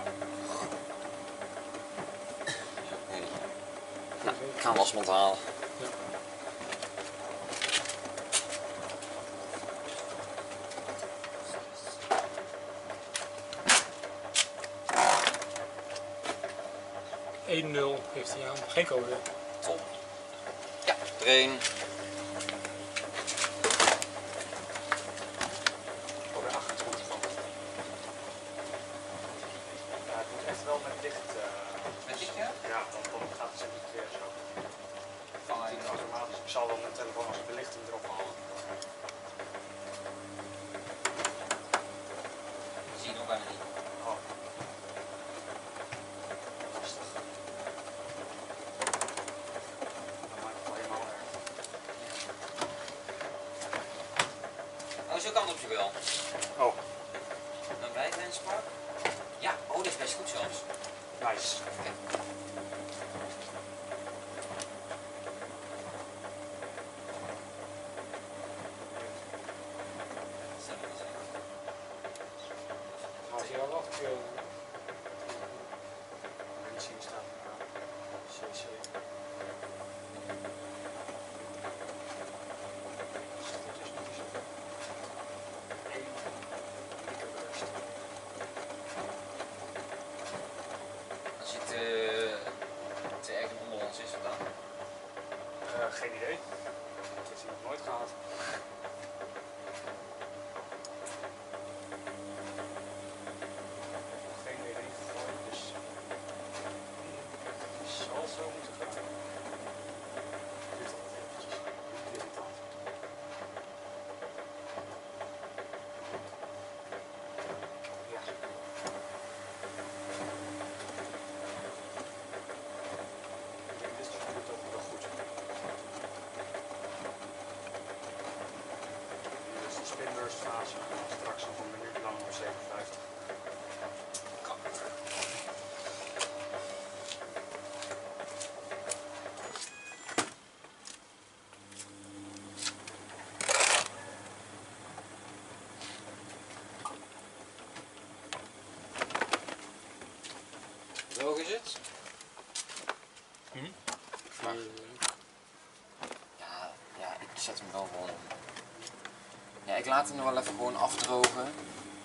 Nee. Nou, ik ga hem alsnog halen. Ja. (1-0) heeft hij aan. Geen code. Top. Ja, erin. Oh, de 28 van. Ja, het moet echt wel met licht. Met dit, ja? Ja, dan gaat het zeker niet weer zo. Fijn. Het automatisch. Ik zal dan mijn telefoon als belichting erop halen. Zie je nog bijna niet. Oh. Lastig. Dat maakt het wel helemaal erg. Oh, zo kan het op zich wel. Oh, Dan bij Wenspark. Ja, oh, dat is best goed zelfs. nice. Gaat hij al afkeuren. Benzine staat CC. Als je te erg onder ons is vandaan. Geen idee. Dat heeft hij nog nooit gehad. Geen idee gegooid, dus het zal zo moeten gaan. Dit al eventjes. Irritant. Ja. Ik denk dit doet het ook wel goed. Hier is de spinburstfase. Straks nog een minuut lang op 57. Droog is het? Maar, ja, ik zet hem wel gewoon. Ja, ik laat hem nog wel even gewoon afdrogen.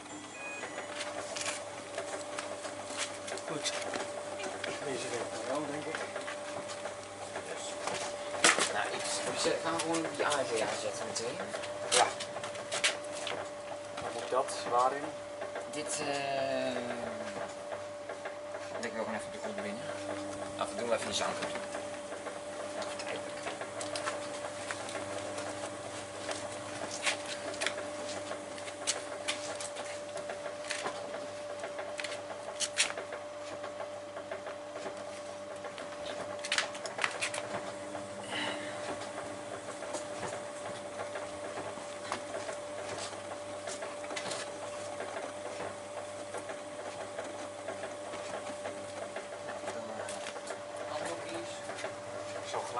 Goed. Deze werkt wel, denk ik. Nou, ik ga gewoon die AEG aanzetten meteen. Ja. Dan moet dat waarin? Dit leg ik wel gewoon even op de grond binnen. Nou, we doen even die sound.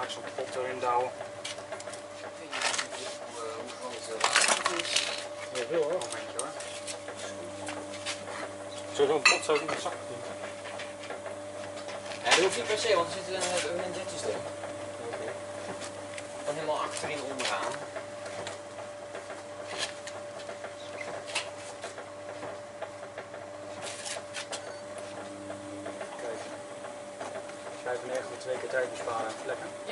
straks zo'n pot erin douwen. Ik weet niet hoe groot het is. Heel veel hoor. Momentje hoor. Zo'n pot zou ik in de zak doen. Ja, dat hoeft niet per se, want er zitten een ditjes erin. Dan helemaal achterin onderaan. Kijk. 95 met 2 keer tijd besparen. Lekker. Ja.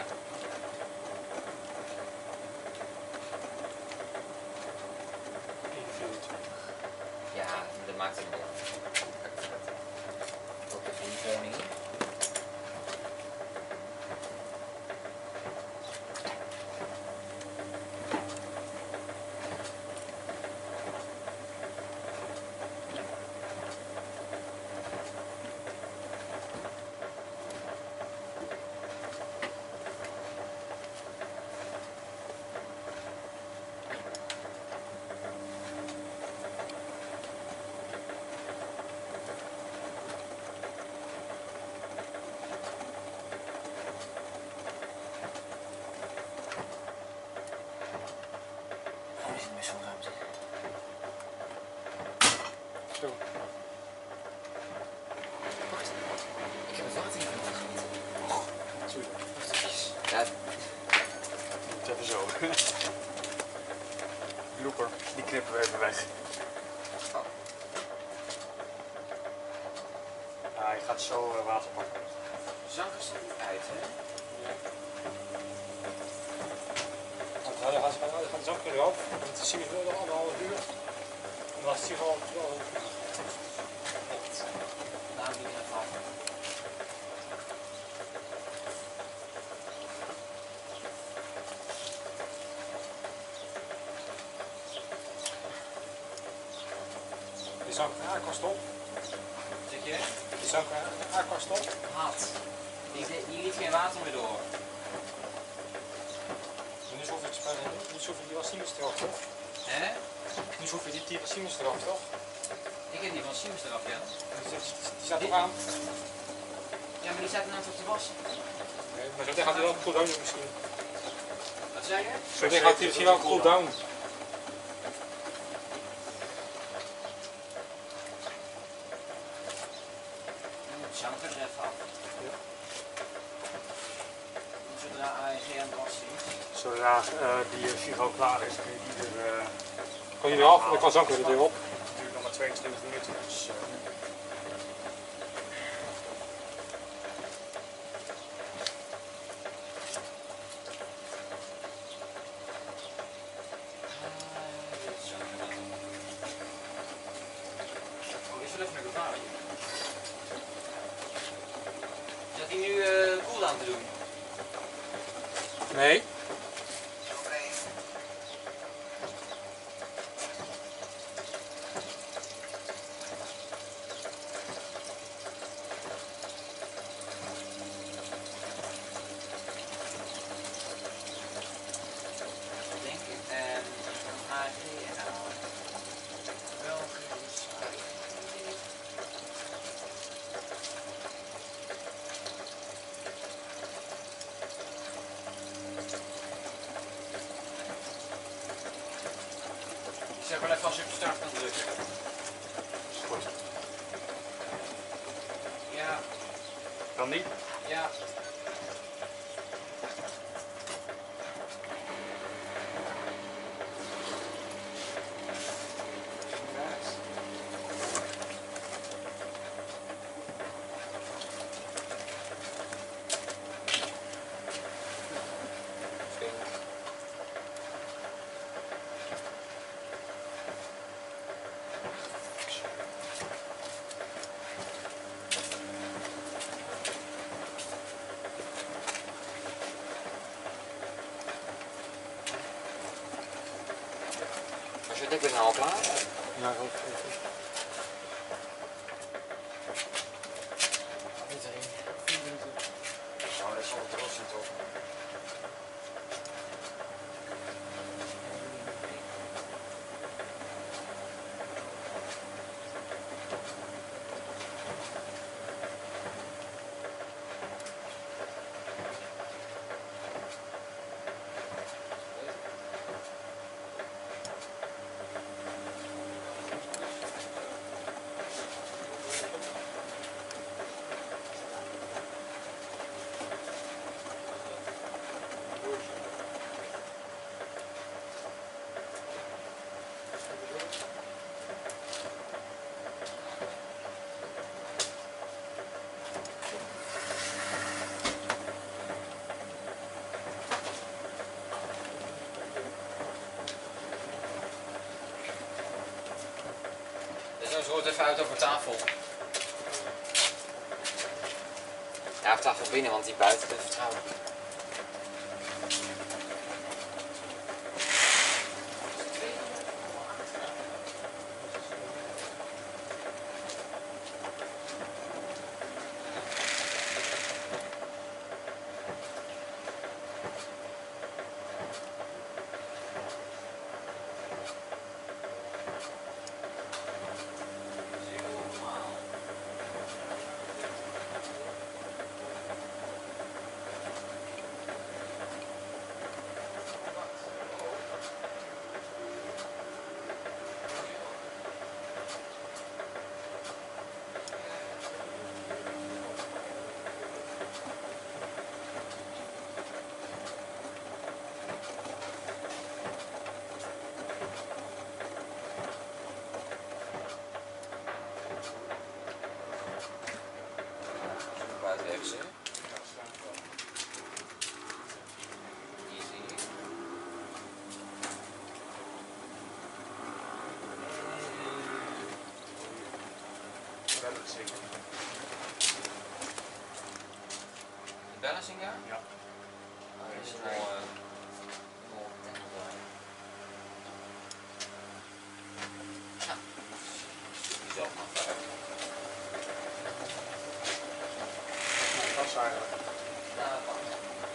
Ja, dat maakt het niet uit. Ook even die koning. Oh, is het met zo'n ruimte? Zo. Wacht. Ik heb het water niet van gegeten. Sorry. Ja, Moet even zo. Blooper. Die knippen we even weg. Oh. Ja, je gaat zo water pakken. zankers er niet uit, hè? Dan gaat de zak eraf. Dan zien we het wel anderhalf uur. En dan is het hier al wel heel goed. Echt. Daarom niet meer af. Die zak een aardkast op. Zeg je? Die zak een aardkast op. Had. Die liet geen water meer door. Nu schroef je het spijt in. Nu schroef je die Siemens eraf, toch? Hè? Nu schroef je die Siemens eraf, toch? Ik heb die van Siemens eraf, ja. Die staat toch aan? Ja, maar die staat nou toch te wassen. Nee, maar zo meteen gaat hij wel cool down doen misschien. Wat zei je? Zo meteen gaat hij misschien wel cool down. Dan moet de zanker er even af. Ja. Zodra AEG aan het wassen is. Zodra die Figo klaar is, kun je die er... Kan je eraf en dan kan Zanker er weer op. Het duurt nog maar 22 minuten, dus... Oh, die is wel even naar de vader. Zat hij nu cooldown te doen? Nee. Oké. Denk ik. En AG en A. Belgisch AG. Ik zeg wel even als je op start kan drukken. Is goed. Ja, Kan die? ja. Als je denkt, we zijn al klaar. Ja, ook even. Niet erin. 4 minuten. Nou, dat zal het wel zijn toch? zo het even uit over tafel. Ja, op tafel binnen, want die buiten te vertrouwen. Buiten even zien. Easy. Wel zeker. De balancing ja? Ja. Oh, is wel wel draaien. Ja. Die zelf maar verder. Dat is eigenlijk. Ja, dat kan.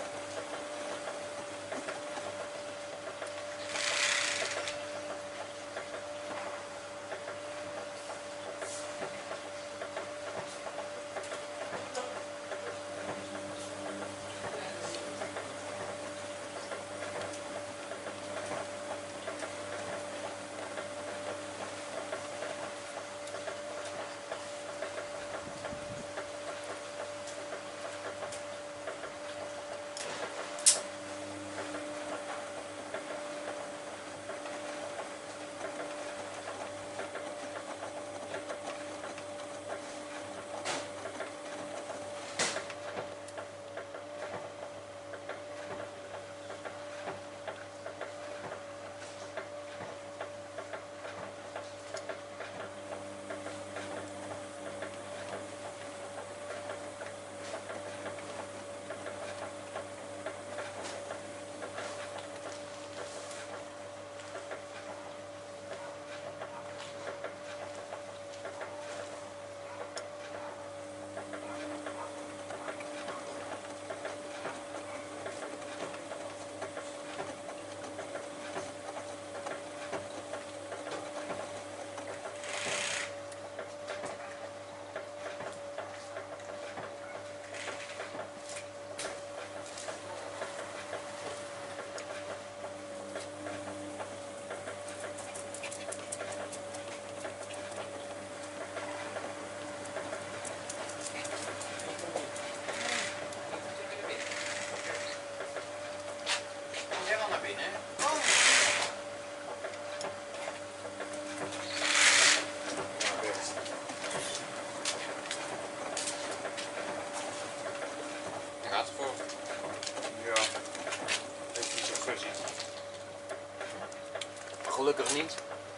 Gelukkig niet.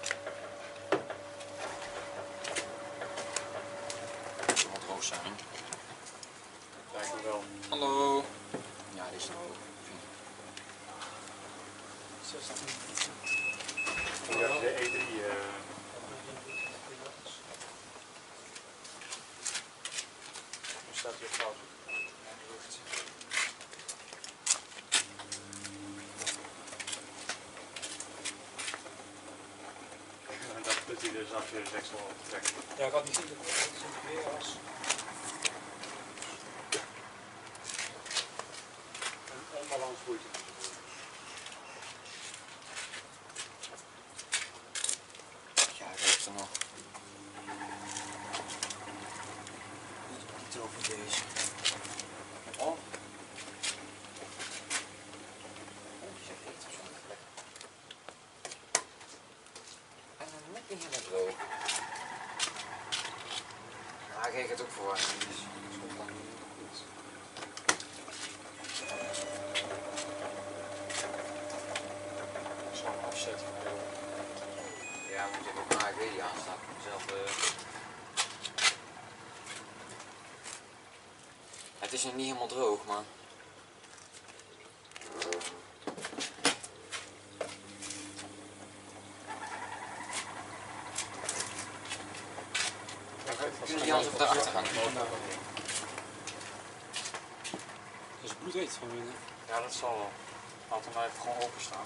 Het moet roos zijn. Lijkt me wel. Hallo. Ja, dit is nog hoog. 16. Ja, de E3. Nu staat hier pauze. En dat doet hij dus als je de deksel optrekt. Ja, ik had niet gezien dat het weer was. En onbalans groeit het. Ja, ik heb ze nog. Niet over deze. Oh. Oh, je ligt op zo'n plek. En dan net niet helemaal droog. Ja, ik kijk het ook voor. Dus het komt dan niet goed. Ik zal hem afzetten. Ja. Ja, want ik heb ook een AEG die aanstaat. Zelf, het is nog niet helemaal droog, maar... Kunnen die anders even daarachter gaan? Dat is bloedheet van binnen. Ja, dat zal wel. Laat hem maar even gewoon openstaan.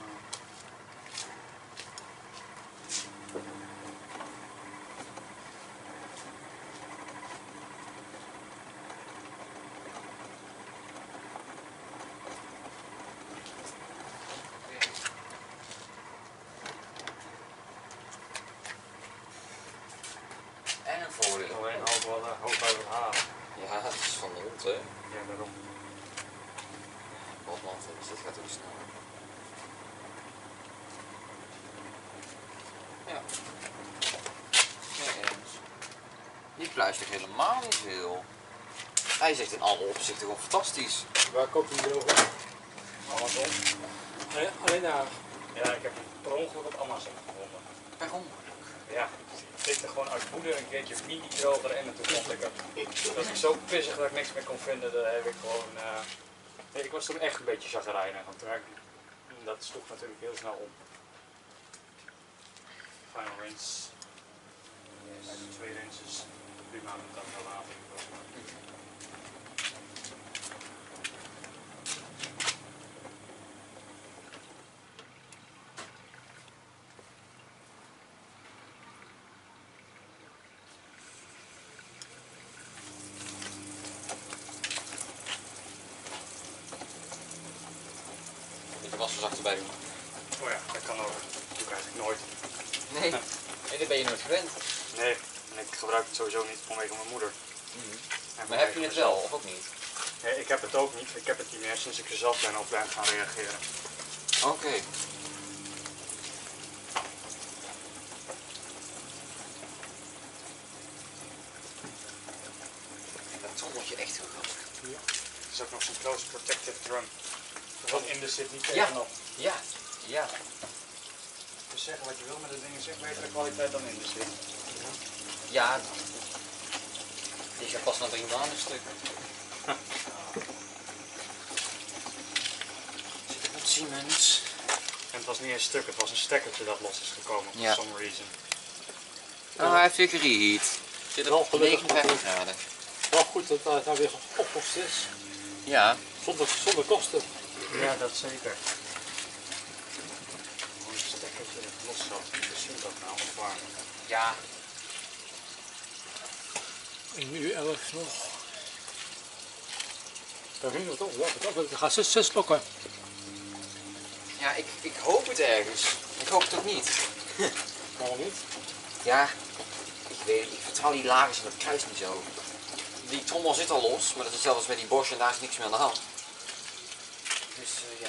En een voordeel. Alleen hoog uit het haar. Ja, dat is van de hond, hè? Ja, daarom. Wat man, dus dit gaat ook snel. Ja. Nee, eens. Die pluistert helemaal niet veel. Hij is echt in alle opzichten gewoon fantastisch. Waar koop je die over? Amazon. Nee, alleen daar. Ja, ik heb hem per ongeluk op Amazon gevonden. Waarom? Ja, ik tikte gewoon uit moeder een keertje mini droger en toen vond ik het. Dat was ik zo pissig dat ik niks meer kon vinden, dat heb ik gewoon... Nee, ik was toen echt een beetje chagrijnig, want dat sloeg natuurlijk heel snel om. Final rinse. Yes. De 2 rinses. Prima, dat kan wel later. De wasverzachter erbij doen. Oh ja, dat kan ook. Dat doe ik eigenlijk nooit. Nee, nee, dat ben je nooit gewend. Nee, en ik gebruik het sowieso niet vanwege mijn moeder. Maar heb je het wel, of ook niet? Nee, ik heb het ook niet. Ik heb het niet meer sinds ik er zelf ben op ben gaan reageren. Oké. Dat trommeltje echt heel grappig. Het is ook nog zo'n close protected drum. Wat in de zit niet Ja. tegenop. Ja, ja. Dus zeggen wat je wil met de dingen, zeg betere kwaliteit dan in de zit. Ja. Die gaat pas na 3 maanden stuk. Zit er wat Siemens. En het was niet een stuk, het was een stekkertje dat los is gekomen, for Ja. some reason. Oh, hij heeft weer gereheat. Zit Wel op gelukkig 59 graden. Wel goed dat het nou weer opgelost is. Ja. Zonder kosten. Ja, dat zeker. Hoe een stekkertje dat los zat, misschien dat nou of waar. Ja. En nu 11 nog. Daar ging het op. Er gaan 6 lokken. Ja, ik hoop het ergens. Ik hoop het ook niet. Waarom niet? Ja, ik weet het. Ik vertrouw die lagers in dat kruis niet zo. Die trommel zit al los, maar dat is hetzelfde als met die Bosch en daar is niks meer aan de hand. Dus ja.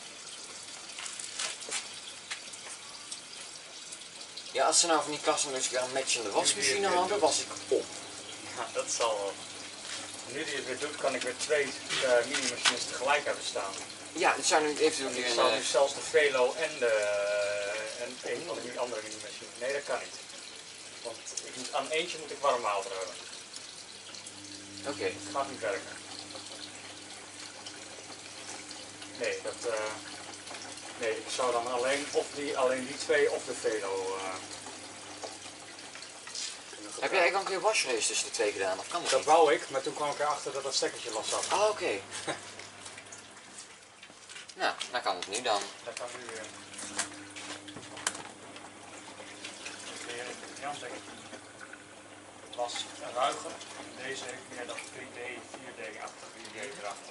Ja, als ze nou van die kasten dus een matchende wasmachine hadden, was ik op. Ja, dat zal wel. Nu die het weer doet, kan ik weer 2 mini-machines tegelijk hebben staan. Ja, het zou nu eventueel Ik weer zou nu een... zelfs de Velo en een van die andere mini-machine. Nee, dat kan niet. Want aan eentje moet ik warm water hebben. Oké. Het gaat niet werken. Nee, nee, ik zou dan alleen die 2 of de Velo. Heb jij eigenlijk al een keer washrace tussen de 2 gedaan? Of kan dat Dat niet? wou ik, maar toen kwam ik erachter dat dat stekkertje los zat. Ah, oké. Nou, dan kan het nu dan. Dat kan nu weer. Weer Jantek. Het was een ruiger. Deze heeft meer dat 3D, 4D-achtig idee erachter.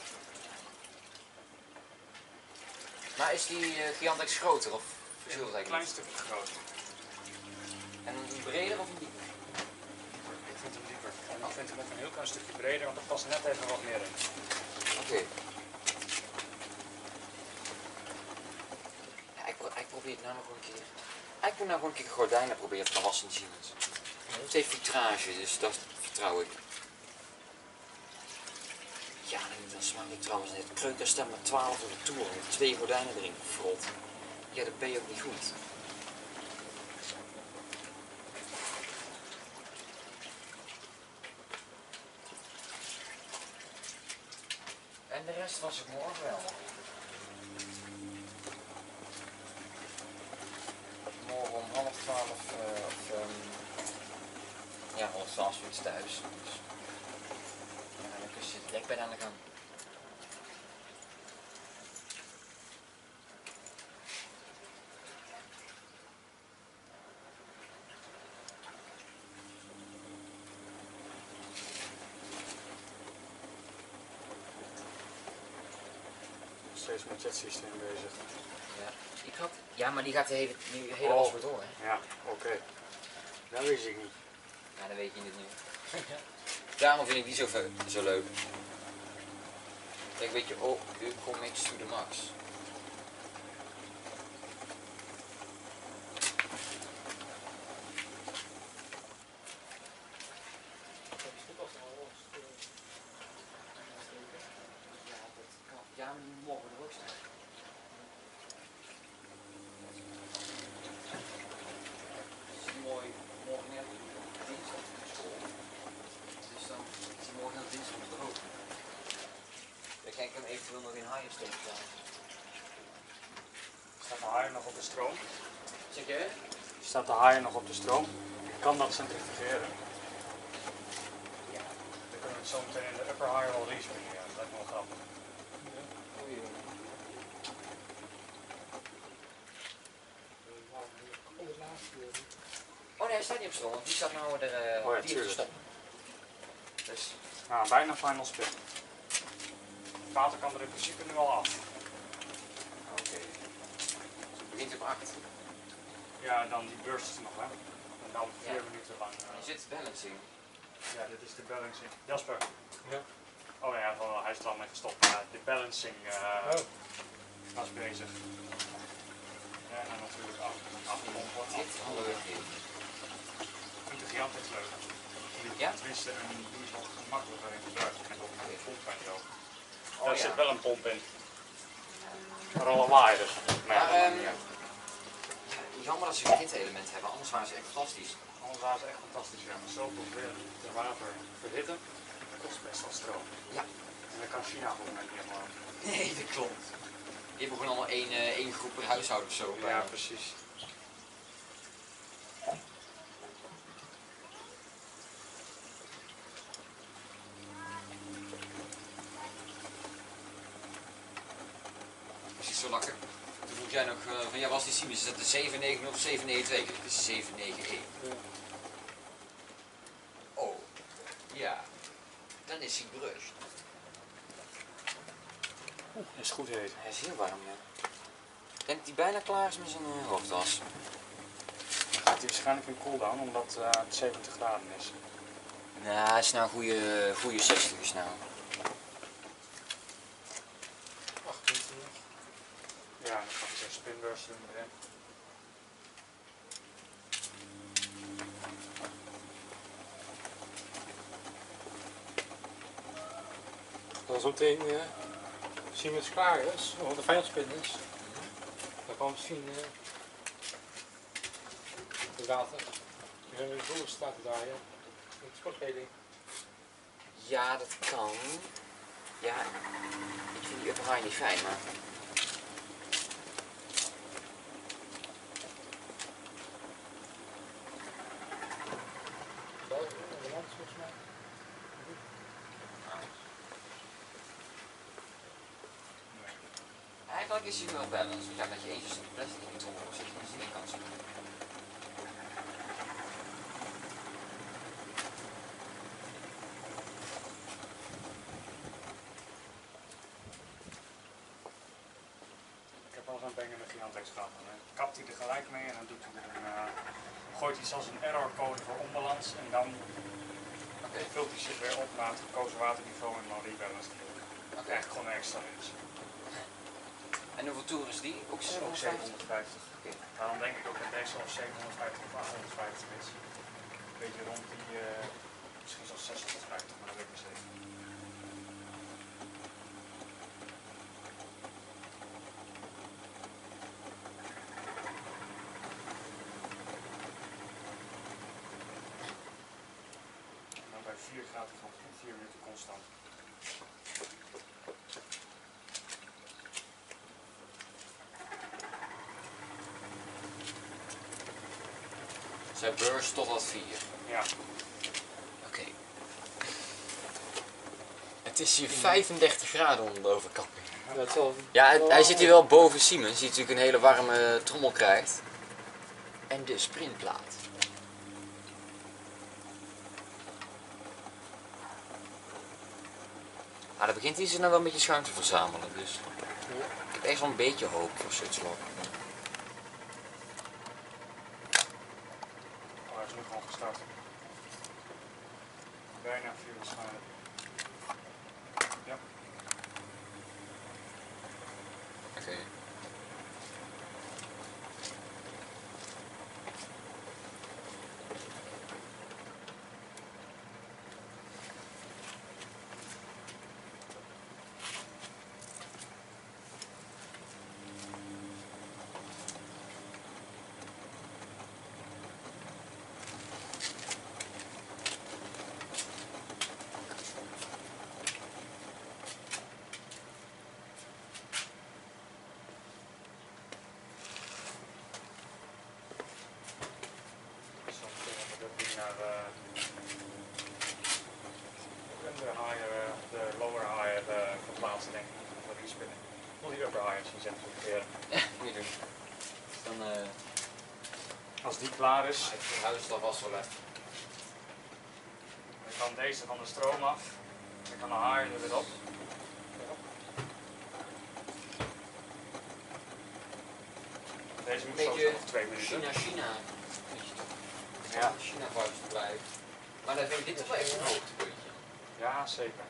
Maar is die Gigantex groter of verschilt het Een klein eigenlijk stukje groter. niet? En een breder of een dieper? Ik vind hem dieper. En ik vind hem ook een heel klein stukje breder, want er past net even wat meer in. Oké. Ja, ik probeer het nou nog een keer. Ik moet nou gewoon een keer gordijnen proberen te wassen in Siemens. Het heeft vitrage, dus dat vertrouw ik. Ja, dat smaakt ik trouwens net. Kreukerstem met 12 op de toer met 2 gordijnen erin. Frot. Ja, dat ben je ook niet goed. En de rest was ik morgen wel. Morgen om 11:30 ja, om 12 uur thuis. Dus, ja, dan kun je het dekbed aan de kant. Steeds met het systeem bezig. Ja, maar die gaat de hele was weer door, hè? Ja, oké. Dat wist ik niet. Ja, dat weet je niet nu. Daarom vind ik die zo leuk. Kijk, weet je, oh, U-Comics to the max. Ja, maar die mogen er ook zijn. Het is mooi, morgen net dinsdag op school. Dus dan is hij morgen net dinsdag op de hoogte. Dan kan ik hem eventueel nog in haaien steken. Staat de haaier nog op de stroom? Zeg je? Staat de haaier nog op de stroom? Ik kan dat centrifugeren. Ja. Dan kunnen we het zo meteen in de upper haaier wel respringen. Ja, dat lijkt me wel grappig. Oh nee, hij staat niet op stroom, want die staat nou er Oh ja, die heeft tuurlijk. gestopt. Dus, Nou, bijna final spin. Het water kan er in principe nu al af. oké. Het begint op 8. Ja, dan die burst nog, hè. En dan 4 Ja. minuten lang. Je zit balancing. Ja, dit is de balancing. Jasper. Ja. Oh ja, hij is er al mee gestopt. Ja, de balancing was bezig. Ja, en dan natuurlijk afpompen. Dit andere keer. De Giant is leuk. Ja? Tenminste, die is wat gemakkelijker in gebruik. En ook een pomp en zo. Oh, Daar ja. zit wel een pomp in. Maar al lawaai dus. Maar, ja. jammer dat ze geen hit-element hebben, anders waren ze echt fantastisch. Anders waren ze echt fantastisch. Ja, maar zoveel weer water verhitten, dat kost best wel stroom. Ja. En dan kan China gewoon niet helemaal. Nee, dat klopt. Die hebben gewoon allemaal één groep per huishouden of zo. Ja, precies. Precies zo lakker. Toen vroeg jij nog van ja, was die Siemens, is dat de 790 of 792? Het is 791. Ja. Oh, ja. Dan is hij brust. Is goed heet. Hij is heel warm, ja. Ik denk dat hij bijna klaar is met zijn hoofdwas. Dan gaat hij waarschijnlijk in cooldown omdat het 70 graden is. Nou, hij is nou een goede 60 is nou. 28 nog. Ja, dan gaat hij zijn spinburst doen erin. Als zo meteen Siemens klaar is, of de vijandspin is, dan kan misschien het water. Je hebt een boel staat daar, ja. Met sportkleding. Ja, dat kan. Ja, ik vind die upper high niet fijn, maar... Wel, de land volgens mij. Eigenlijk is hij wel balance. Ik dacht dat je even een stuk plastic in het omhoog zit, dat is geen kans. Ik heb al zo'n banger met Gigantex gehad. Dan kapt hij er gelijk mee en dan doet hij er gooit hij zelfs een error code voor onbalans en dan vult hij zich weer op naar het gekozen waterniveau en dan rebalance hij ook. Echt gewoon een extra winst. En hoeveel toeren is die? Ook Ook 750? 750. Oké. Daarom denk ik ook dat deze al 750 of 850 is. Een beetje rond die, misschien zelfs 650, maar dat weet ik niet zeker. En dan bij 4 gaat hij gewoon 4 minuten constant. Zijn beurs tot wat 4. Ja. Oké. Het is hier 35 graden onder de overkapping. Dat is wel... Ja, hij zit hier wel boven Siemens, die natuurlijk een hele warme trommel krijgt. En de sprintplaat. Ah, daar begint hij zich nou wel een beetje schuim te verzamelen, dus ik heb echt wel een beetje hoop voor Zwitserland. Oh, hij is nu gewoon gestart. Bijna 4 waarschijnlijk. Ja. Oké. De lower higher verplaatsen denk ik, voor die spinnen. Wil die upper higher zien zetten proberen. Moet je doen. Dan Als die klaar is, ik verhuis het alvast wel even. dan kan deze van de stroom af. Dan kan de higher er weer op. Deze moet sowieso nog 2 minuten. China. Ja. China vuist blijven. Maar dan vind ik dit toch wel echt een hoogtepuntje. Ja, zeker.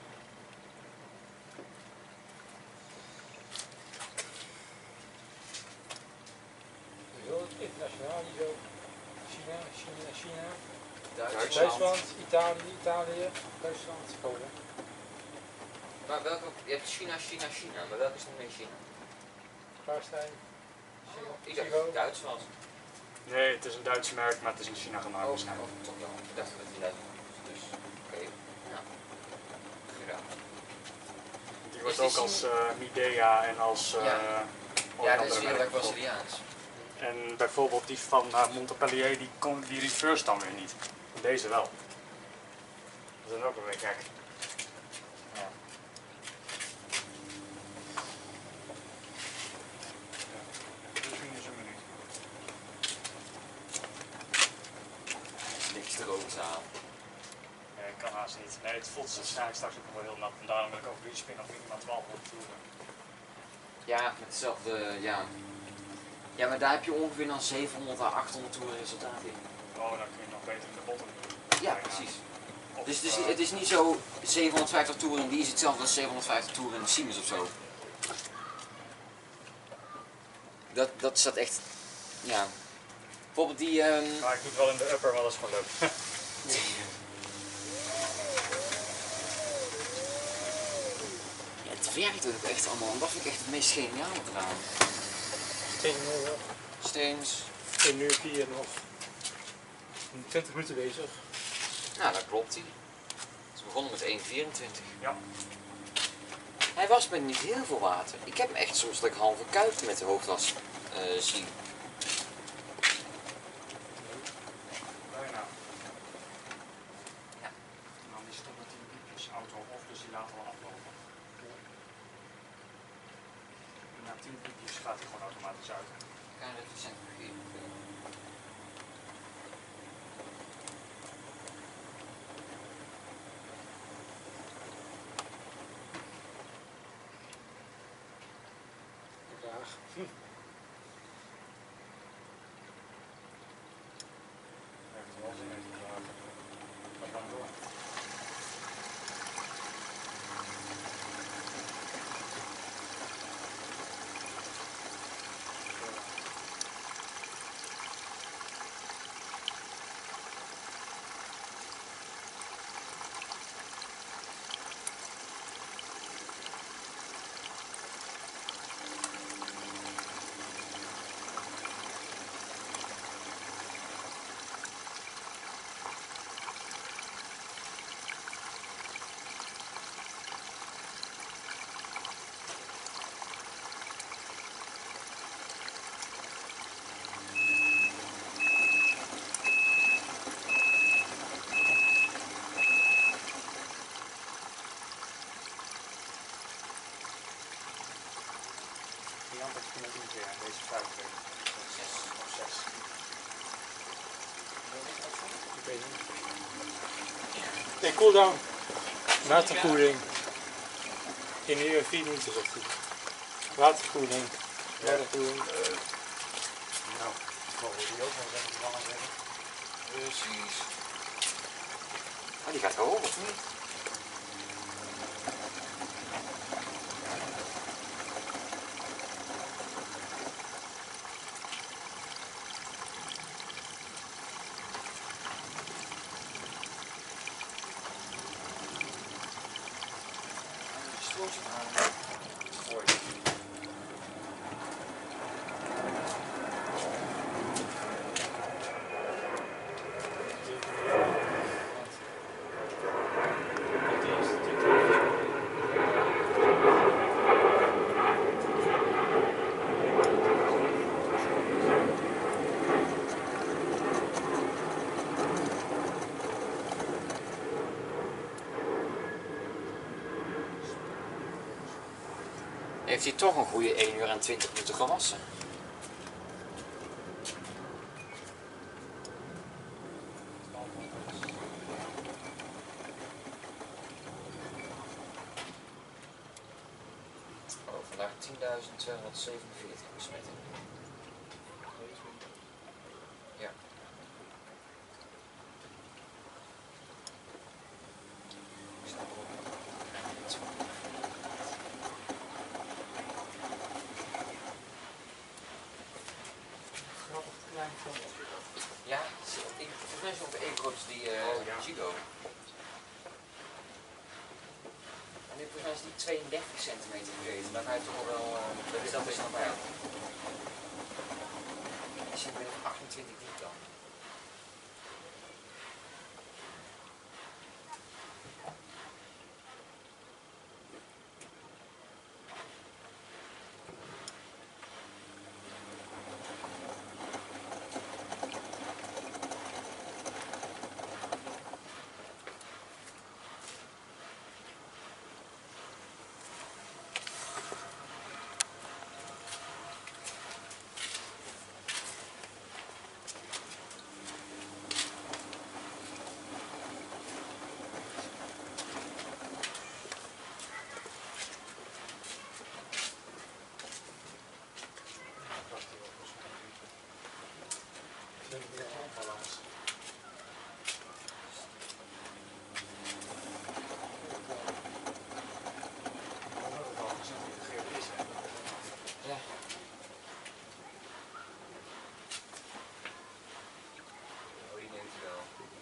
Zo, internationaal niveau. China. Duitsland. Duitsland, Italië, Duitsland, Polen. Maar welke, je hebt China, maar welke is nog meer China? Klaarstein. Ik dacht dat het Duits was. Nee, het is een Duits merk, maar het is in China gemaakt waarschijnlijk. Toch wel. Ik dacht dat het in Duitsland was. Dus, oké. Ja. Gedaan. Die wordt Is ook die als Midea en als Ja, dat is heel erg Braziliaans. En bijvoorbeeld die van Montpellier, die reverse dan weer niet. Deze wel. Dat is ook wel weer gek. Ja. Dus nu is een minuut. Niks te roos aan. Nee, kan haast niet. Nee, het voelt waarschijnlijk straks ook nog wel heel nat. En daarom wil ik ook respin op minimaal 1200 toeren. Ja, met hetzelfde, ja. Ja, maar daar heb je ongeveer dan 700 à 800 toeren resultaat in. Oh, dan kun je nog beter in de bottom doen. Ja, Bijna. precies. Of, Dus het is niet zo 750 toeren in die is hetzelfde als 750 toeren in de Siemens of zo. Dat staat echt, ja. Bijvoorbeeld die, Maar ik doe het wel in de upper, want dat is gewoon leuk. Ja, het werkt ook echt allemaal. Dat vind ik echt het meest geniale eraan. Steens. 1 uur 4 nog 20 minuten bezig. Nou, dat klopt hij. Ze begonnen met 1,24. Ja. Hij was met niet heel veel water. Ik heb hem echt soms dat ik halve kuip met de hoogtas zien. Bijna. Ja. En dan is het met die piepjes auto of dus die laten we aflopen. En na 10 piepjes gaat hij gewoon automatisch uit. Kan je even cent geven? Graag. Heeft het wel zin in te vragen. Ga dan door. Jantex kunnen doen keer en deze 25. 6. Of 6. Ik weet niet. En cooldown. Waterkoeling. In 4 minuten zegt hij. Waterkoeling. Waterkoeling. Nou, mogen we die ook nog even van zeggen? Precies. Oh, die gaat hoog of niet? Strootje aan. Gooi. Heeft hij toch een goede 1 uur en 20 minuten gewassen? Oh, vandaag 10.247 besmettingen. Ja. Ik snap erop. Grappig klein filmpje. Ja, volgens mij is het op één groot als die ja. Gigo. En nu volgens mij is die 32 centimeter gegeven. Dan ga je toch wel, dat is nog bij jou. Die centimeter 28 diep dan. Ja. Oh, die neemt hij wel.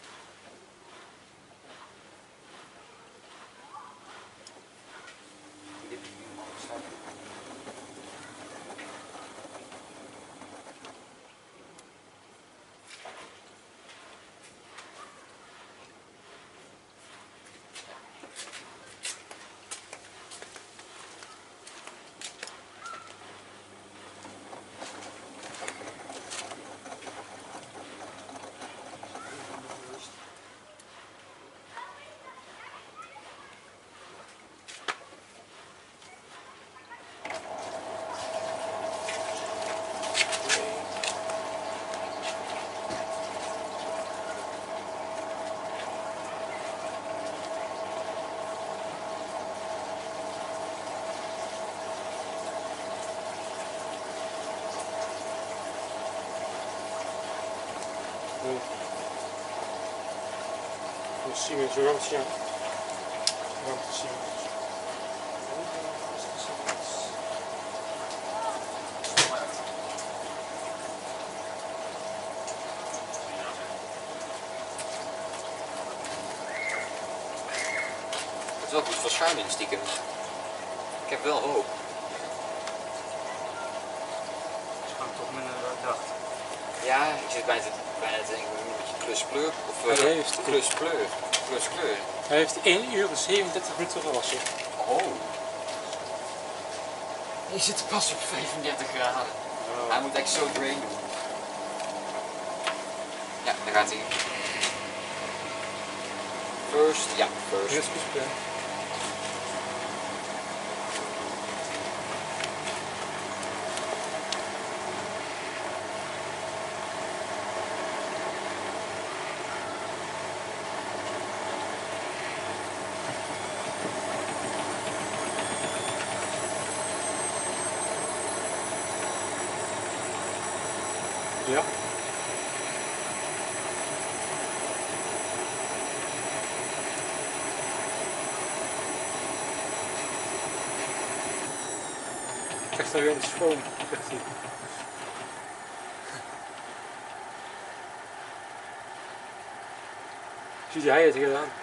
Dit is nu nog opstaan. Dus Siemens Ramsja. Ramsja Siemens. Het is wel goed verschuiling stiekem. Ik heb wel hoop. Ze gaan toch minder dan ik dacht. Ja, ik zit bijna te denken een beetje klus-pleur. Of Hij heeft- klus-pleur. Klus-kleur. Hij heeft 1 uur en 37 minuten gewassen. Oh. Je zit pas op 35 graden. Hij moet echt zo drain doen. Ja, daar gaat hij. First, ja, first. Eerst gesprek. Ja. Krijgt er weer de schoon, zegt hij. Ziet hij het gedaan?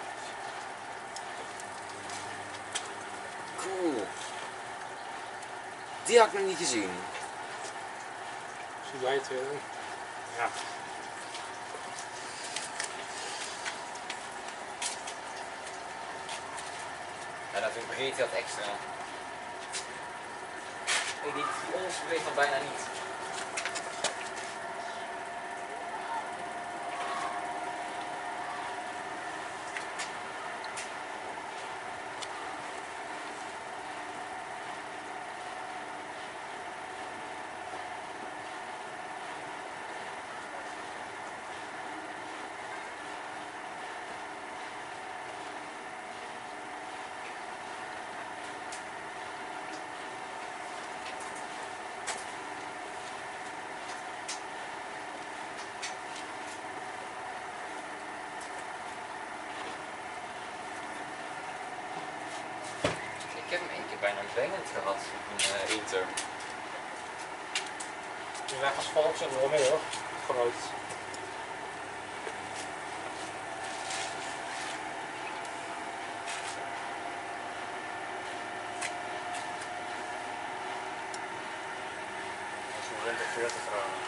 Cool. Die had ik nog niet gezien. Ziet hij het gedaan? Ja. Ja, dan vergeet je dat extra. Hey, die ons beweegt dan bijna niet. Ik heb hem één keer bijna wengend gehad op een Inter. Die weg als valk zijn er wel mee hoor. Vooruit. Dat is nog 20, 40 graden.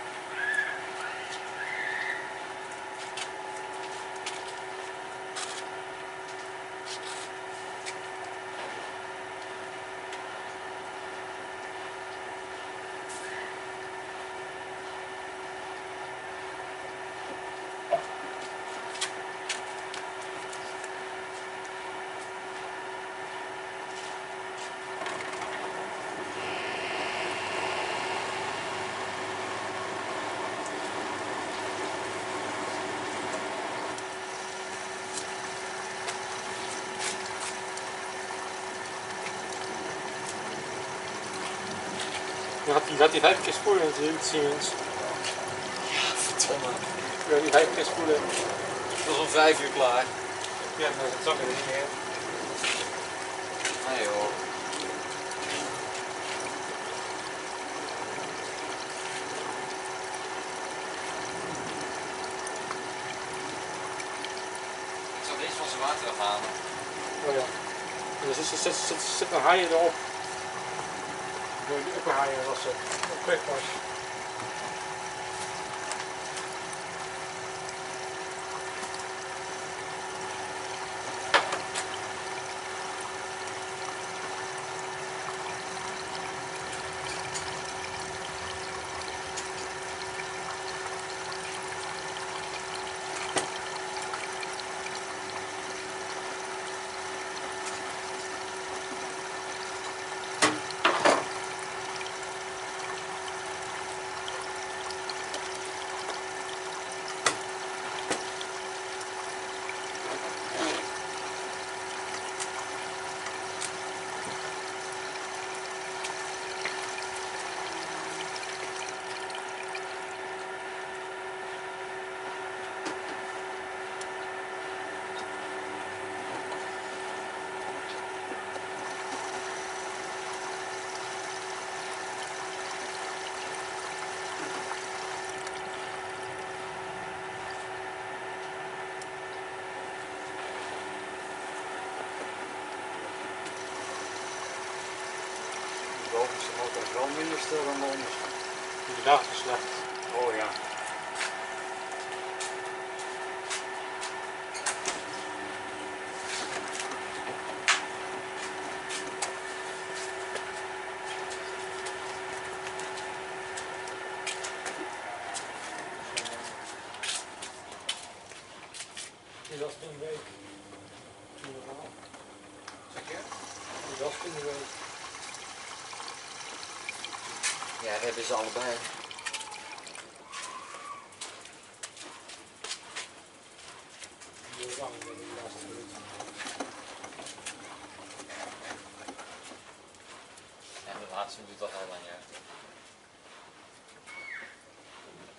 Dan gaat hij 5 keer spoelen natuurlijk, Siemens. Ja, verdomme. Ja, die 5 keer spoelen. Ik was om 5 uur klaar. Ja, dan zak er niet meer. Nee hoor. Ik zal deze van zijn water afhalen. Oh ja. En dan zit een haaien erop. Die upperhaaien was het. Op quickpas. De bovenste motor is wel minder stil dan de onderste. Die dag is slecht. Oh ja. Die was in de week. Zeg je? Die was in de week. Ja, dat hebben ze allebei. Die was lang in de laatste minuut. Ja, de laatste minuut al heel lang, ja.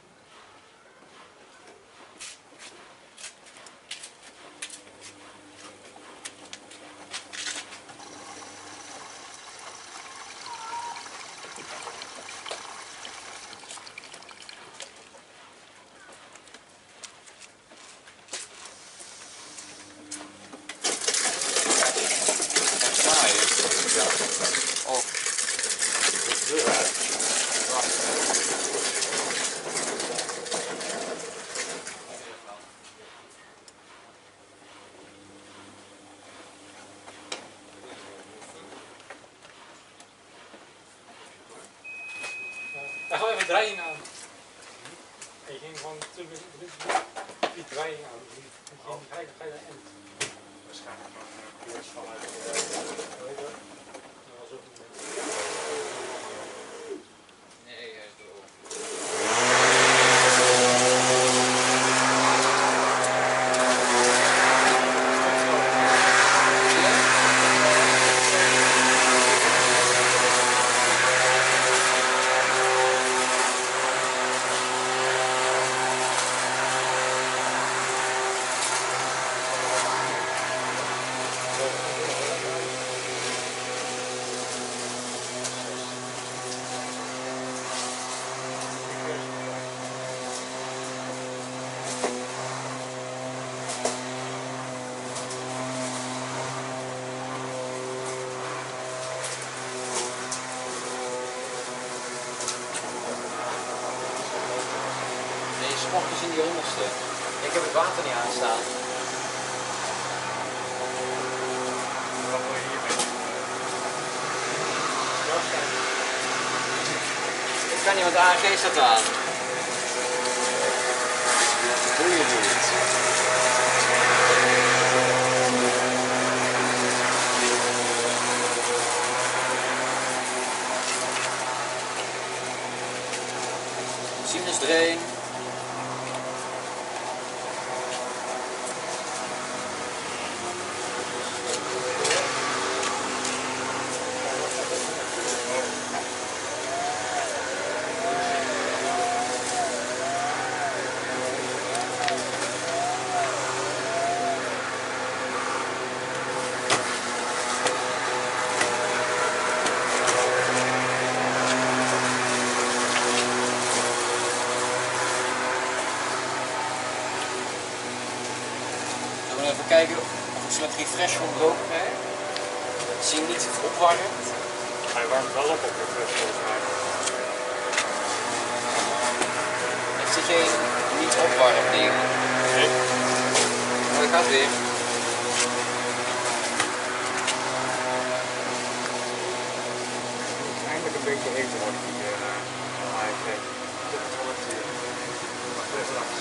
een draaiing aan. En je ging gewoon die draaiing aan. Ga je naar end. Waarschijnlijk nog een vanuit Hoe heet dat? Dat was ook Nee, hij is door. Nee, sportjes in die 100ste. Ik heb het water niet aanstaan. Wat wil je hiermee? Ik kan niet, want de ANG staat aan. Boeien doe je het. Sinus drain. Even kijken of ik ze met refresh ontbroken krijg. Zie je niet opwarmt. Hij warmt wel op de fles volgens mij. Heeft er geen niet opwarm ding? Nee. Maar dat gaat weer. Eindelijk een beetje heter wordt die AFV. Wacht even langs.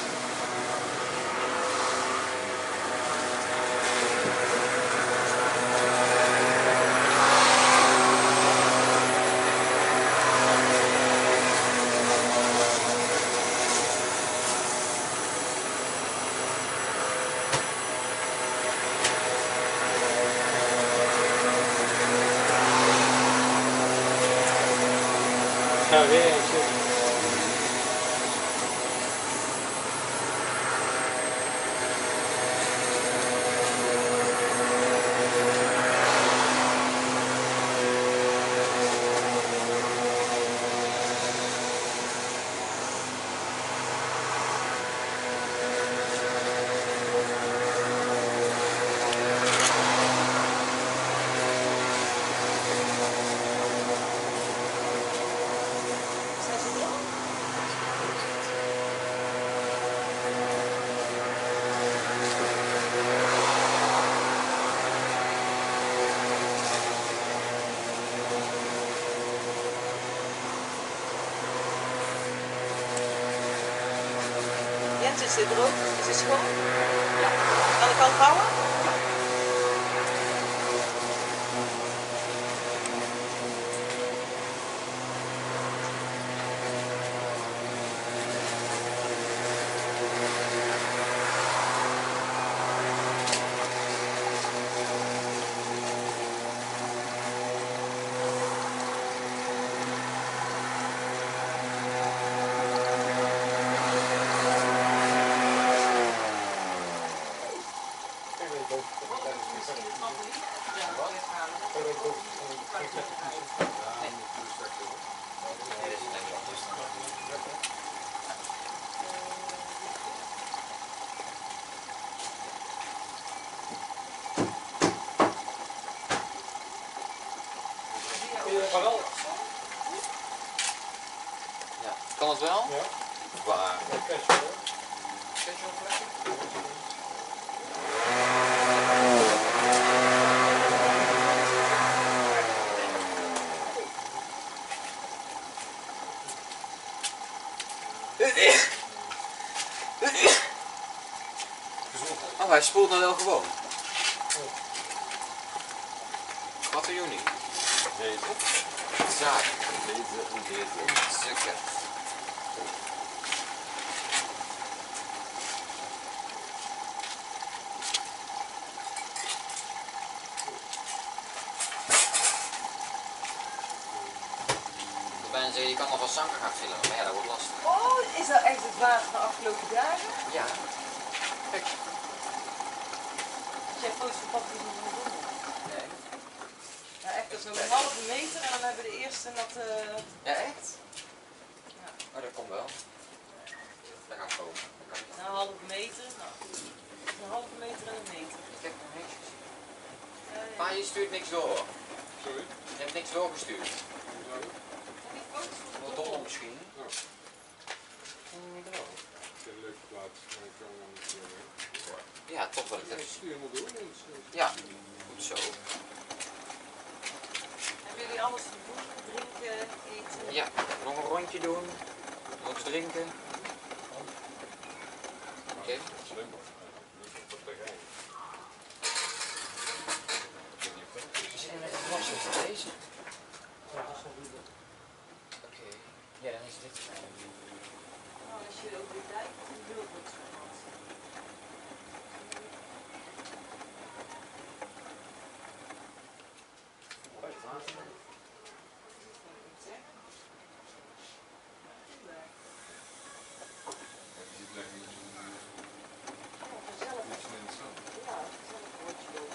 Ja, weer eentje. Jens, is dit droog? Is het schoon? Ja. Kan ik al vouwen? Ja, kan het wel? Ja. Waar? hij spoelt nou wel gewoon. Wat doen jullie? Deze. Zaak. Deze en deze. Stukken. Bijna zeggen, je kan nog wel zanker gaan filmen, maar ja, dat wordt lastig. Oh, is dat echt het water de afgelopen dagen? Ja. Kijk. Jij post van papa niet meer doen. Nee. Ja, echt, dat is nog een halve meter en dan hebben we de eerste natte... Ja, echt? Ja. Oh, dat komt wel. Dat gaat komen. Dat kan niet. Nou, een halve meter, nou. Een halve meter en een meter. Ik heb nog niks gezien. Ja, ja. Maar je stuurt niks door hoor. Sorry? Je hebt niks doorgestuurd. Hoezo? Die foto's van Voor Donner misschien. Oh, Ik wel. ik heb een leuke plaats. Maar ik kan hem niet meer. Ja, toch wel het Ja, even. ik stuur hem wel door. Dus, Ja, goed zo. Hebben jullie alles te doen? Drinken, eten? Ja, nog een rondje doen. Nog eens drinken. Oké. Slim hoor. Niet op de rij. We zijn met het wassen voor deze. Oké. Ja, dan is dit fijn. Nou, als je over de dijk komt, dan wil het zo wat. Je ziet lekker iets Gezellig. in het zand. Ja, gezellig woordje lopen.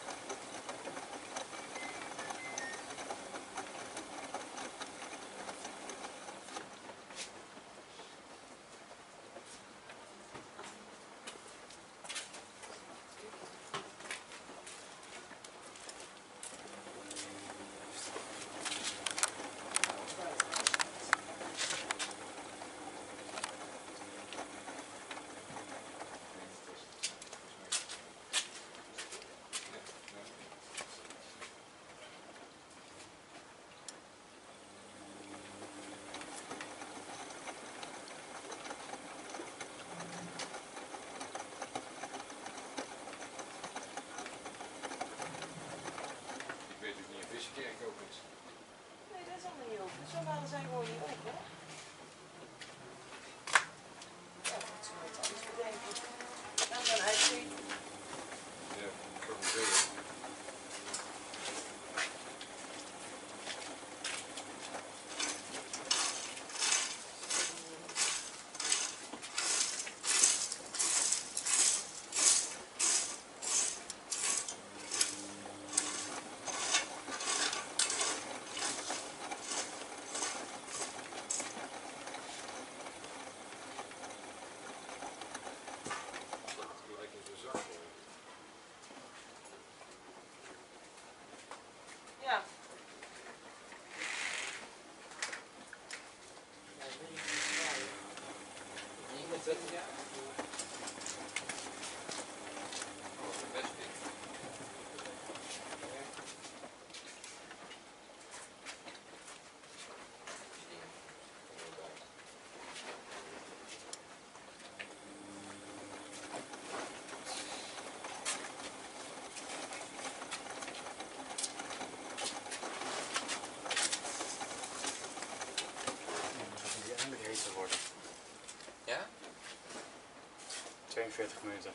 Ik weet ook niet of Wissekerk ook is. Nee, dat is allemaal niet open. Zomaren zijn gewoon niet open. Ja, dat is nooit anders bedenken. Dan gaan uitzien. Ja, kan ik zeggen. Gelijk in zijn zak gooien. Ja. Die eindelijk heter worden. Ja? 42 minuten.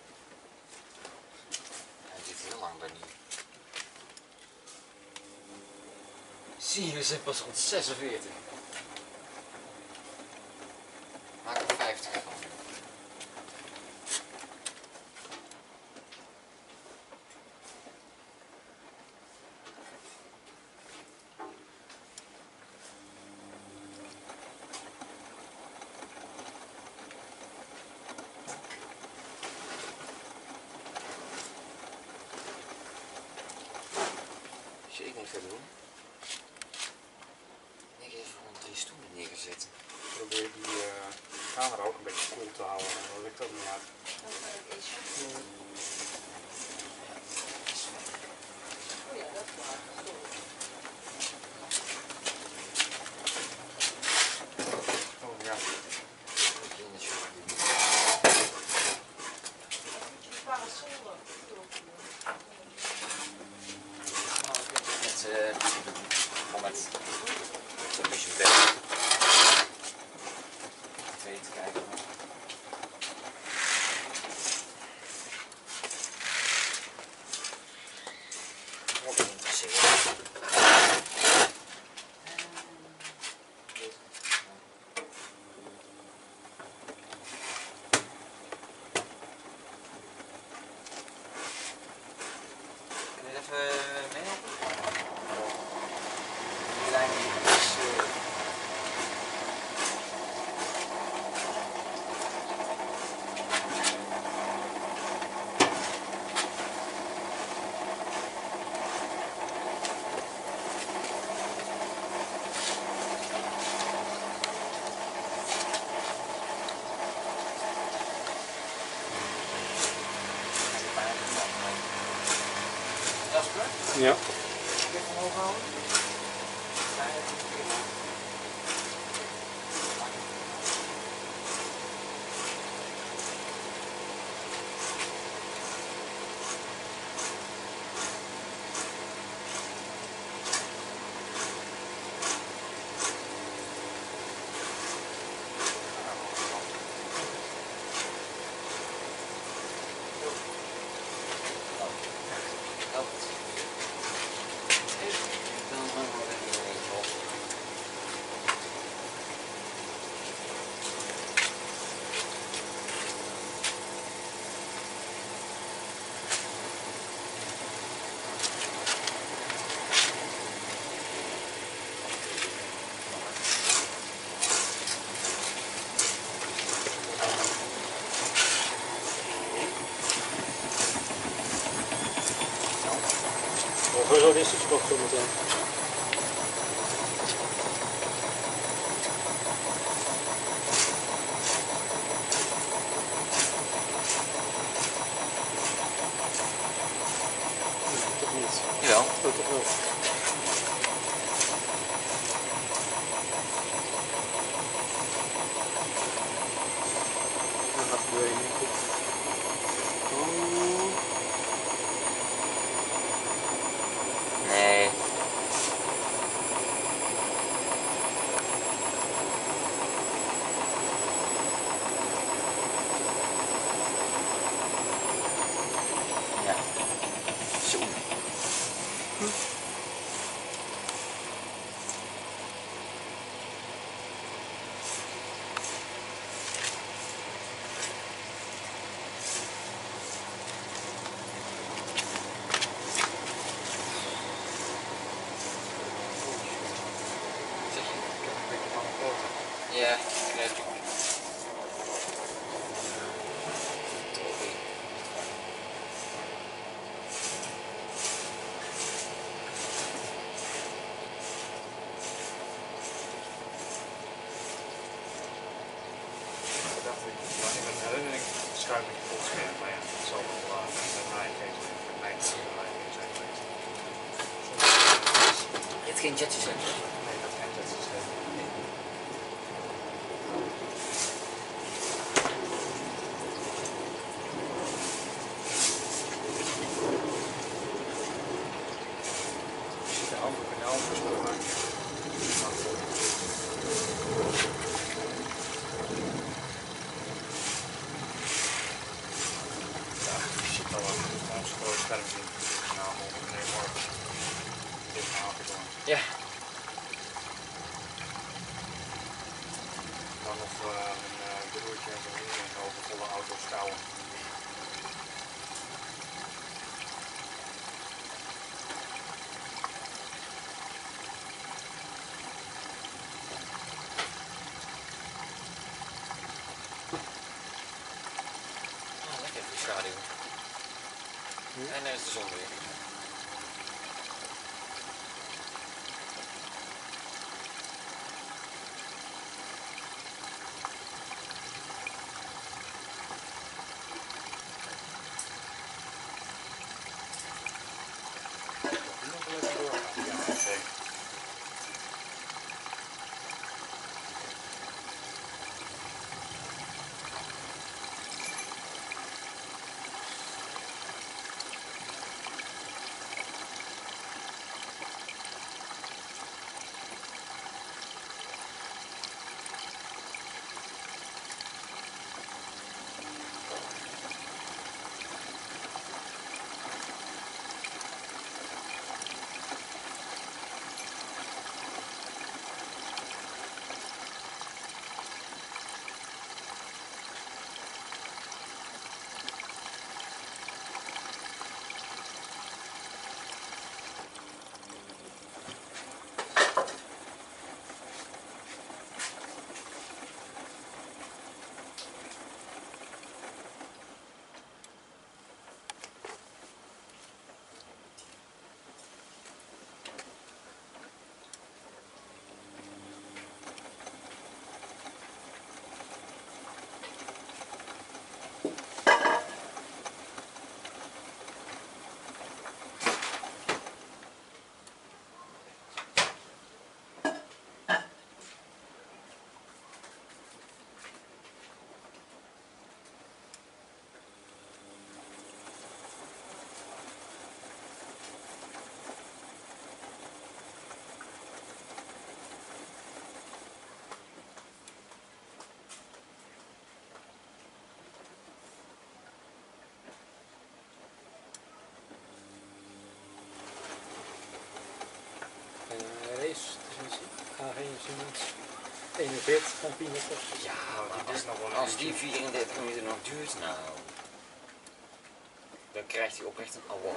Hij zit heel lang bij niet. Zie je, we zijn pas rond 46. Maak er 50 van. Als je ik niks gaat doen. Ik heb even gewoon 3 stoelen neergezet. Probeer die camera ook een beetje koel te houden. Dan lukt dat niet uit. Oh ja, dat is waar. Sorry. Oh ja. In de shop. Moet je die parasol muziek doen. Gewoon met zo'n muziek weg. Twee te kijken. Wat interesseren. Kun je even meehelpen? Die lijn die is... Jasper? Ja. Even omhoog houden. Ja, even omhoog. Helpt. Dan gaan we even een op. Hoezo is het toch zo meteen? Toch niet? Jawel. Oh, toch wel. Dat gaat gebeuren, denk ik. Oh. Nee. Ja. Zo. Zeg je? Ik heb een beetje lange poten. Ja, net. Ik dacht ik, in mijn herinnering schuif ik volgens mij, maar ja, het zal wel met mij geen zijn, met mij geen zijn geweest. Je hebt geen jetjes, hè? Nee, dat geen dat is het. Je ziet de andere kanaal verstoren. Ja, je ziet al ons groot scherm zien. Nou, meneer Morgen. Dit kanaal gedaan. Ja. Dan nog een broertje en zijn vriendin in overvolle auto's stouwen. Oh, lekker voor schaduw. En dan is de zon weer. Nog wel even doorgaan. Ja, zeker. bit van 34. Ja, Nou, maar die is nog wel een als die uurtje. 34 minuten nog duurt, nou, dan krijgt hij oprecht een award.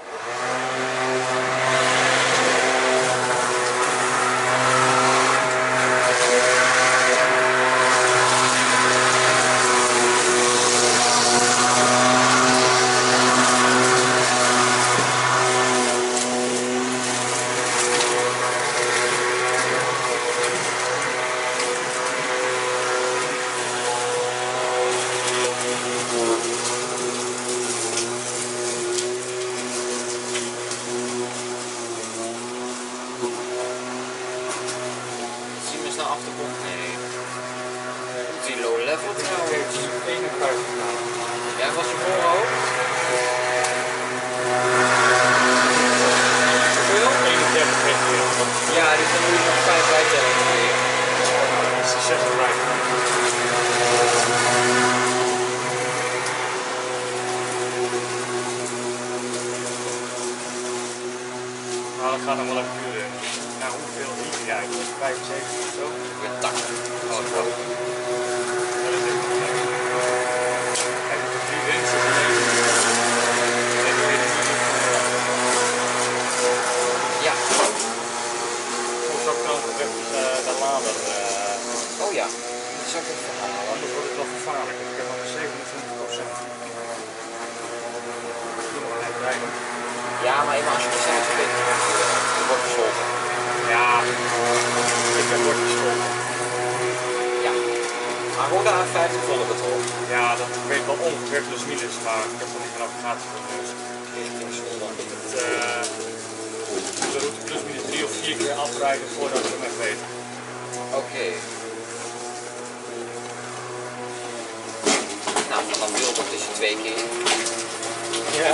Zien we snel achtergrond? Nee. Die low level trouwens. 51 nou. Ja, was je voor ook? Hoeveel? 31 meter. Ja, dus dan moet je nog 5 bijtellen. Dat is de 56. Nou, dat gaat nog wel even duren. Nou, hoeveel liter jij? 75 of zo? Ik ben 80. Oh, wow. Dat is echt niet lekker. Heb je de 3 winsten gelezen? En dan weet je niet Ja. of zo kan het even de lader. Oh ja. Dat is ook een verhaal. Anders wordt het wel gevaarlijk. Ik heb nog 27%. Ik doe nog een even rijden. Ja, maar even als je percentage weet, dan wordt gesloten. Ja, ik heb wordt gesloten. Ja. Maar gewoon daar 50 volle betrok. Ja, dat weet wel ongeveer plus minus, maar ik heb nog niet vanaf gratis voor dus. Richting zondag. De route plus minus 3 of 4 keer afrijden voordat ik hem echt weet. Oké. Nou, dan wil dat dus 2 keer. Ja.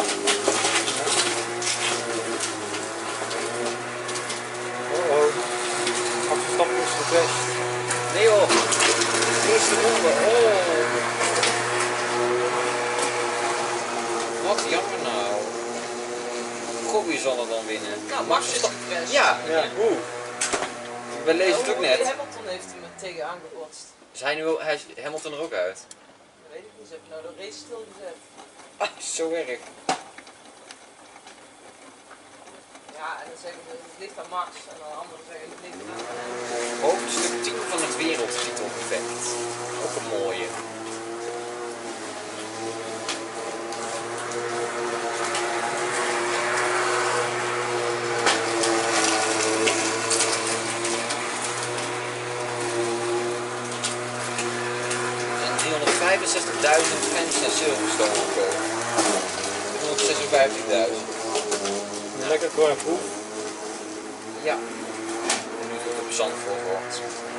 Oh oh. Afgestapt is de best. Nee joh. Eerste ronde. Oh. Wat jammer nou. Gobby zal er dan winnen. Nou, Max is gecrashed. Ja. Ja. Oeh. We lezen het ook net. Hamilton heeft hem tegenaan gebotst. Hij is Hamilton er ook uit. Dat weet ik niet, ze hebben nou de race stilgezet. Ah, zo erg. Ja, en dan zeggen ze het ligt aan Max en dan anderen zeggen het ligt aan hem. Hoofdstuk 10 van het wereldtitelgevecht. Ook een mooie. Er zijn 365.000 fans naar Silverstone gekomen. 156.000. Lekker Grand Prix. Ja. En nu het op Zandvoort wordt.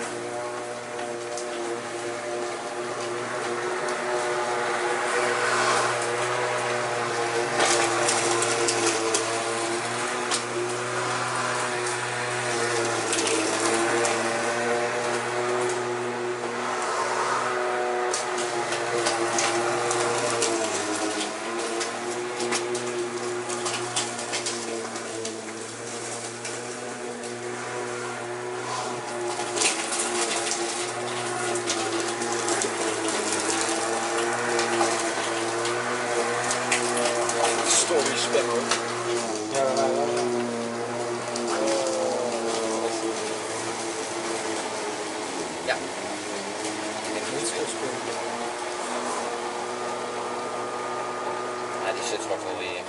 Story spam ook. Ja, Ja. Ik moet weer. Ja, die zit straks wel weer.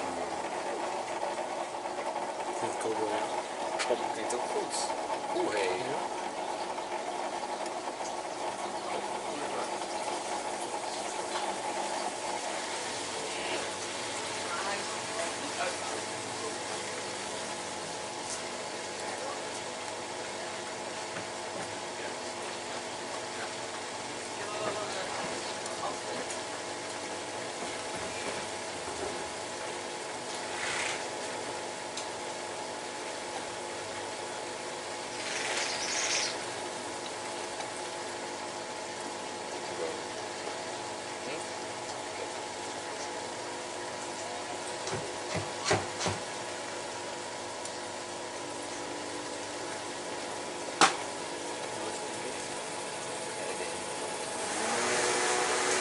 vind ik ook wel. Dat klinkt ook goed. Oeh, hé.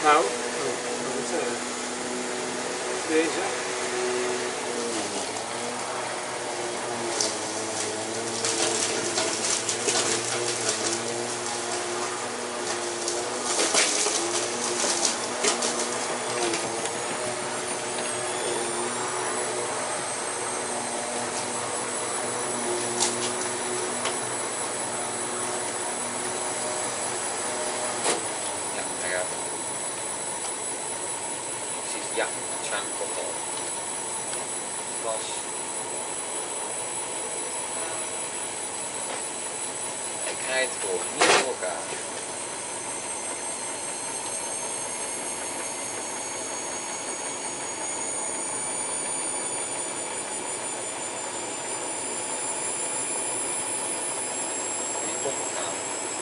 Nou, deze. Ja, daar gaat het. Precies, ja, het schuim komt al. Glas. Ik krijg het gewoon niet door elkaar. Die pompen gaan.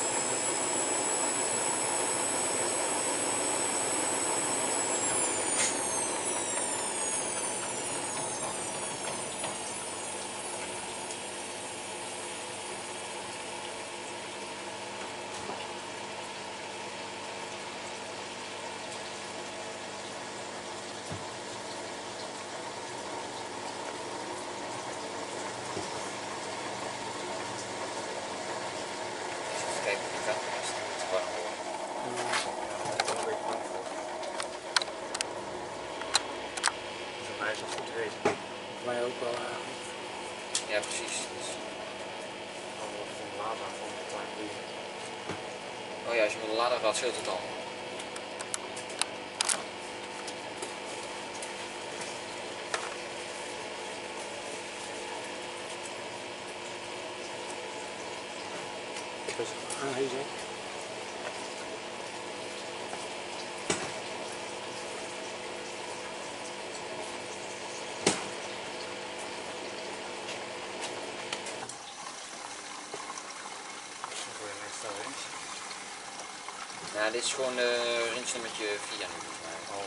Even kijken of het gaat. Het warm worden. Ja, dat is wel een beetje bang voor. Voor mij is dat goed wezen. Voor mij ook wel. Ja, precies. Dus, Dan wordt het van lava van een klein ding. oh ja, als je met de lader gaat, scheelt het al. Dus aangeven. Dan gooi je een extra range. Ja, dit is gewoon rinse nummertje 4 nu volgens mij. Oh,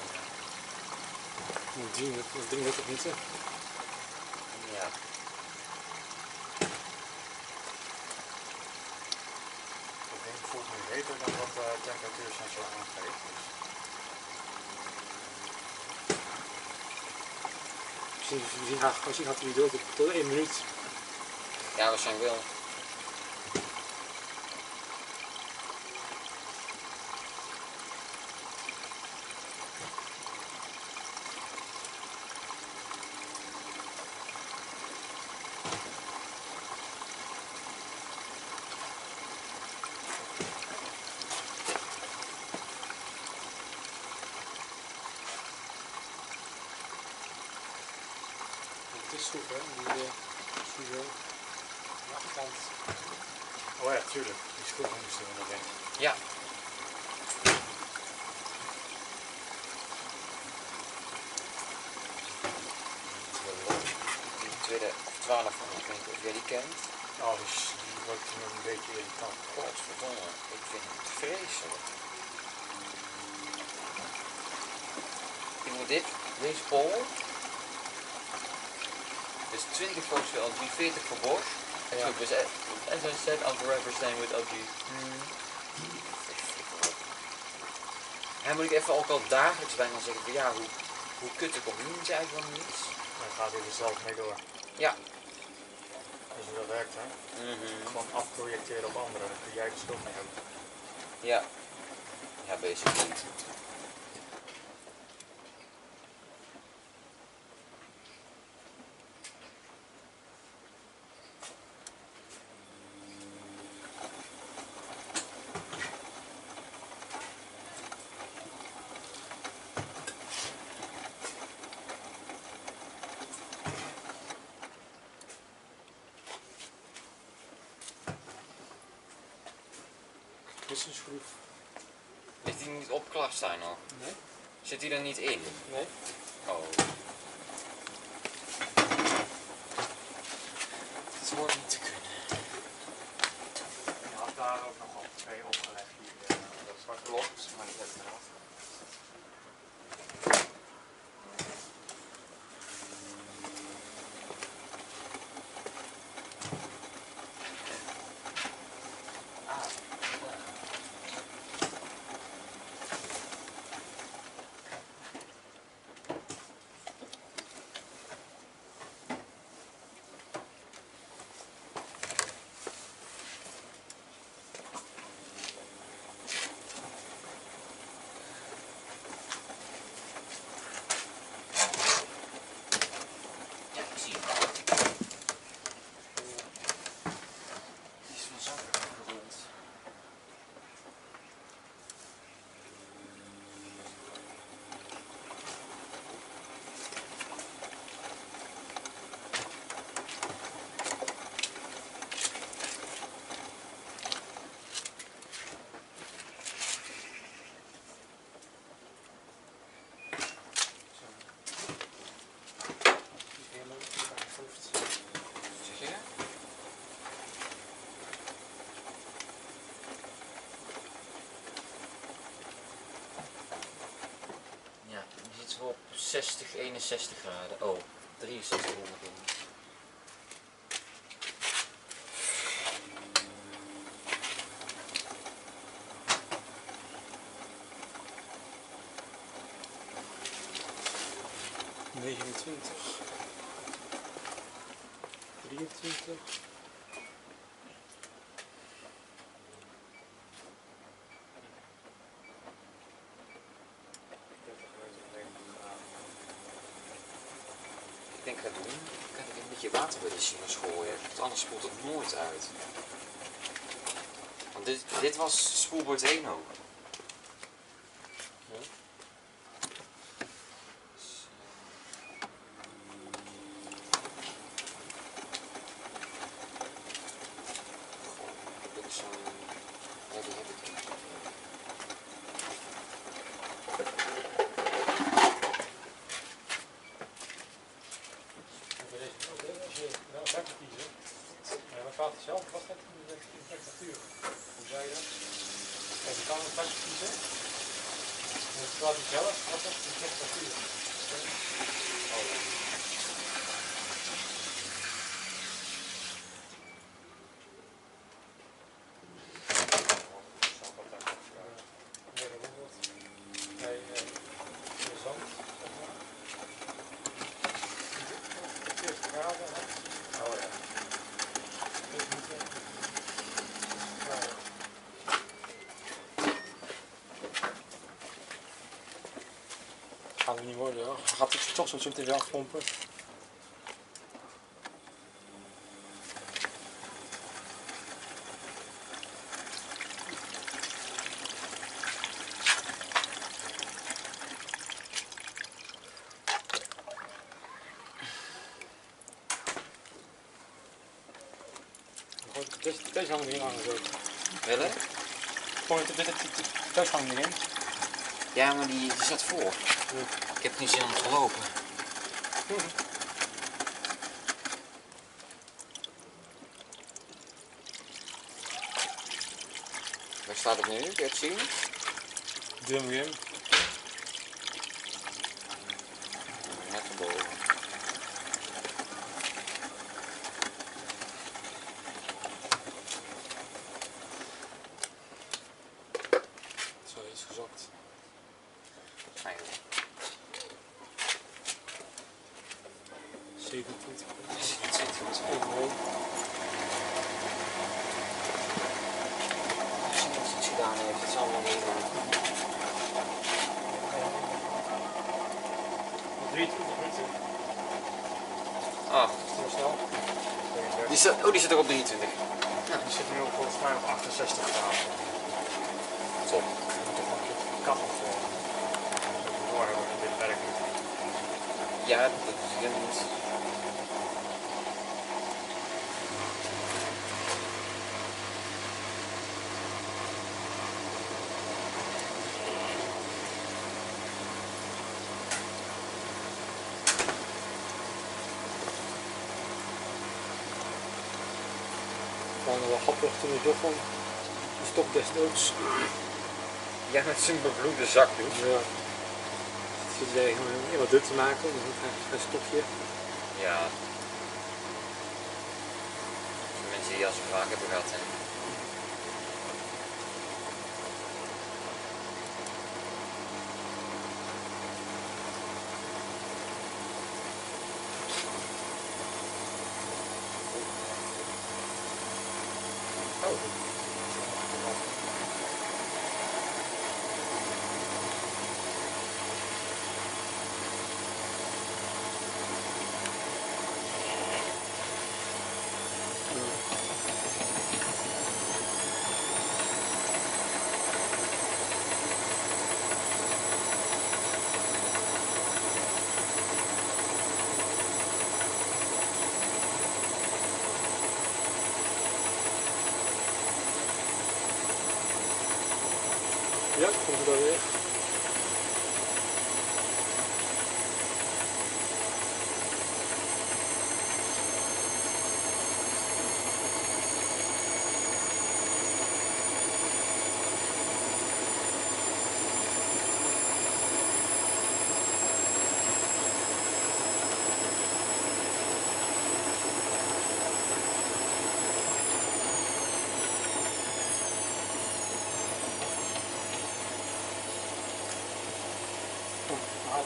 33 minuten. Ja. ik denk volgens mij beter dan wat de temperatuursensor aangeeft. Misschien gaat hij door tot 1 minuut. Ja, waarschijnlijk wel. Het is schroef, hè? Die sowieso. De achterkant. Oh ja, tuurlijk. Die schroeven moesten er nog in. Ja. Die tweede 12 van, ik weet niet of jij die kent. Oh, dus die wordt nog een beetje irritant. Godverdomme, ik vind het vreselijk. Ik moet deze pol. Dus 20 volts voor LG, 40 voor Bosch. Ja. Dus as I said, I'll forever staying with LG. En moet ik even ook al dagelijks bijna zeggen van ja, hoe kut de communie eigenlijk wel niet. Dan gaat hij er zelf mee door. Ja. Als je dat werkt, hè. Gewoon afprojecteren op anderen, dan kun jij de schuld mee hebben. Ja. Ja, basically. Wisselschroef. Ligt die niet op klaar nog? Nee. Zit die er niet in? Nee. Oh. Het hoort niet te kunnen. Je had daar ook nog al 2 opgelegd hier. Dat zwart Klopt, maar die heb ik eraf. 60, 61 graden. Oh, 63 onderin. ...29... 23... Ik denk ga doen. Kan ik een beetje water bij de sinus gooien, want anders spoelt het nooit uit. Want dit was spoelbeurt 1 ook. Ja. Heb ik zo'n... Ja, die heb ik. Als je nou gaat kiezen, wat gaat het zelf? Wat gaat de temperatuur? Hoe zei je dat? Kijk, je kan een vakje kiezen. En het gaat het zelf, wat is de temperatuur? Oh ja. Nee, dat wordt bij de zand, zeg maar. 40 graden. Oh ja. Gaat het niet worden, hoor. Gaat het toch zo meteen weer afpompen? Deze hangen erin aangezogen. Willen? Gewoon deze hangen erin. Ja, maar die zat voor. Ik heb niet zin om te lopen. Waar staat het nu? Kun je het zien? Doe hem weer in. Net erboven. Zo, is gezakt. Eigenlijk. 27. Het zit goed. Overal. Als iemand iets gedaan heeft, het zal wel niet doen. 23 minuten. Ah, Heel snel. die zit er op 23. Die zit nu op volgens mij op 68 graden. Top. Dat moet toch wel een keer kappen voor. Door hebben we dit werk niet. Ja, dat is helemaal niet. Gewoon wel grappig toen ik toch van de stok des doods. Ja, met zijn bebloede zakdoek. Ja. Zit jij gewoon wat druk te maken, dan krijg je een stokje. Ja. Voor mensen die al zo vaak hebben gehad, hè. Ja, komt het alweer.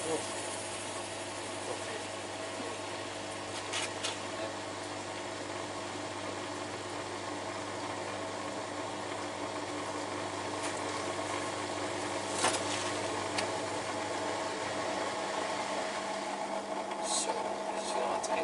Zo, dat is wel wat erin.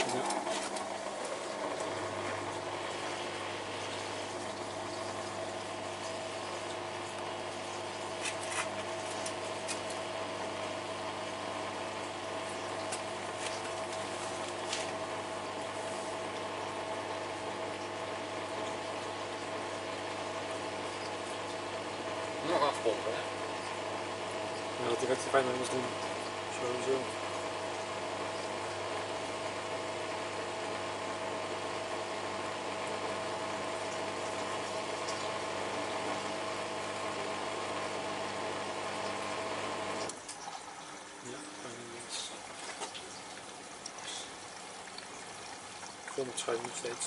Nog afpompen, hè? Ja, dat direct fijn moest doen. Sowieso. Ja, fijn links. Vol met schuim nog steeds.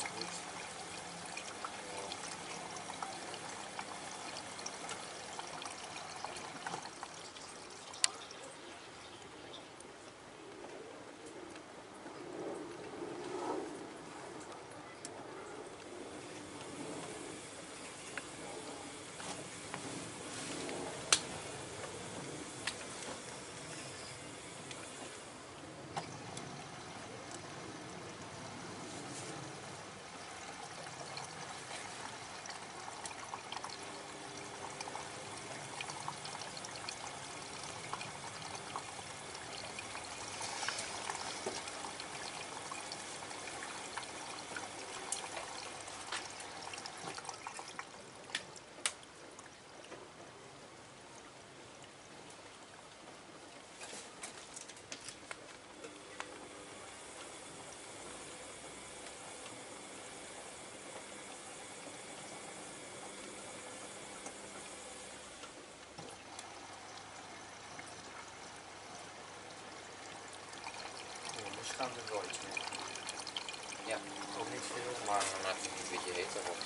Dus gaan er wel iets mee. Ja. Ook niet veel, Maar dan maakt het een beetje heter wordt.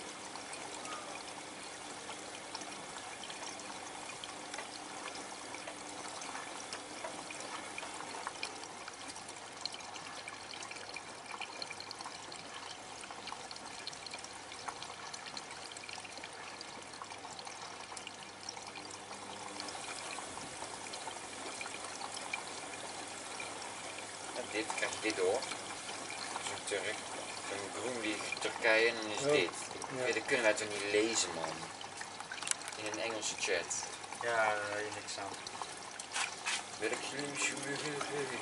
Dit krijg je dit door. Zo'n Turk. Zo'n groen die Turkije en dan is Oh, dit. ja. Ja, dat kunnen wij toch niet lezen, man. In een Engelse chat. Ja, daar heb je niks aan. Wil ik jullie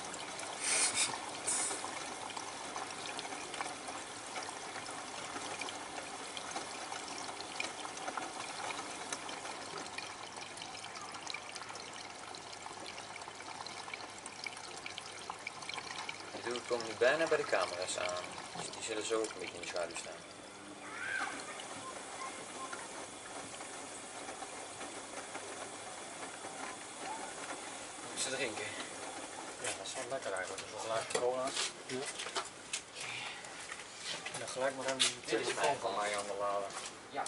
We komen nu bijna bij de camera's aan. Dus die zullen zo ook een beetje in de schaduw staan. Moet ze drinken? Ja, dat is wel lekker eigenlijk. Dus een laag cola. Ja. En dan gelijk maar even die Dit is telefoon mijn van mij aan de laden. Ja.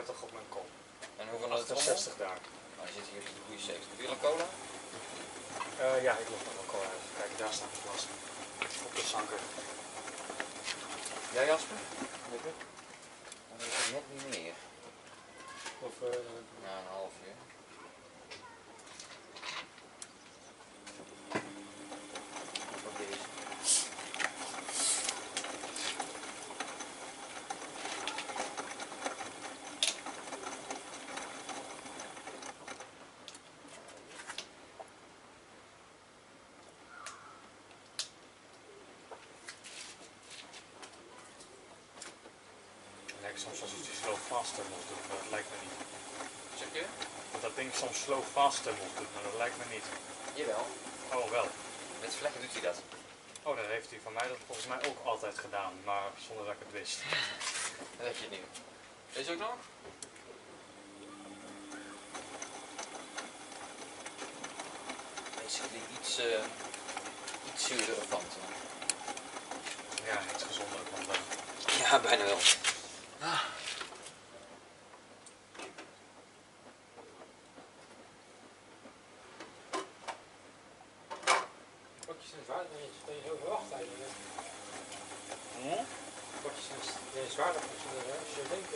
38 op mijn kop. En hoeveel dat het 60 daar. Nou, je zit hier op de goede 70. Wil je een cola? Ja, ik loop nog wel kool uit. Kijk, daar staat het glas. Op de zanker. Ja, Jasper? Dan is het net niet meer. Of, Na een half uur. Ook deze. Lijkt soms alsof die slow faster moet doen, maar dat lijkt me niet. Zeg je? Dat dat ding soms slow faster moet doen, maar dat lijkt me niet. Jawel. Oh, wel. Met vlekken doet hij dat. Oh, dan heeft hij van mij dat volgens mij ook altijd gedaan, maar zonder dat ik het wist. Dat heb je het niet. Deze ook nog? Basically iets zuurder van. Ja, iets gezonder dan dat. Ja, bijna wel. potjes zijn zwaarder dan je zo verwacht eigenlijk. Potjes zijn zwaarder dan je denkt.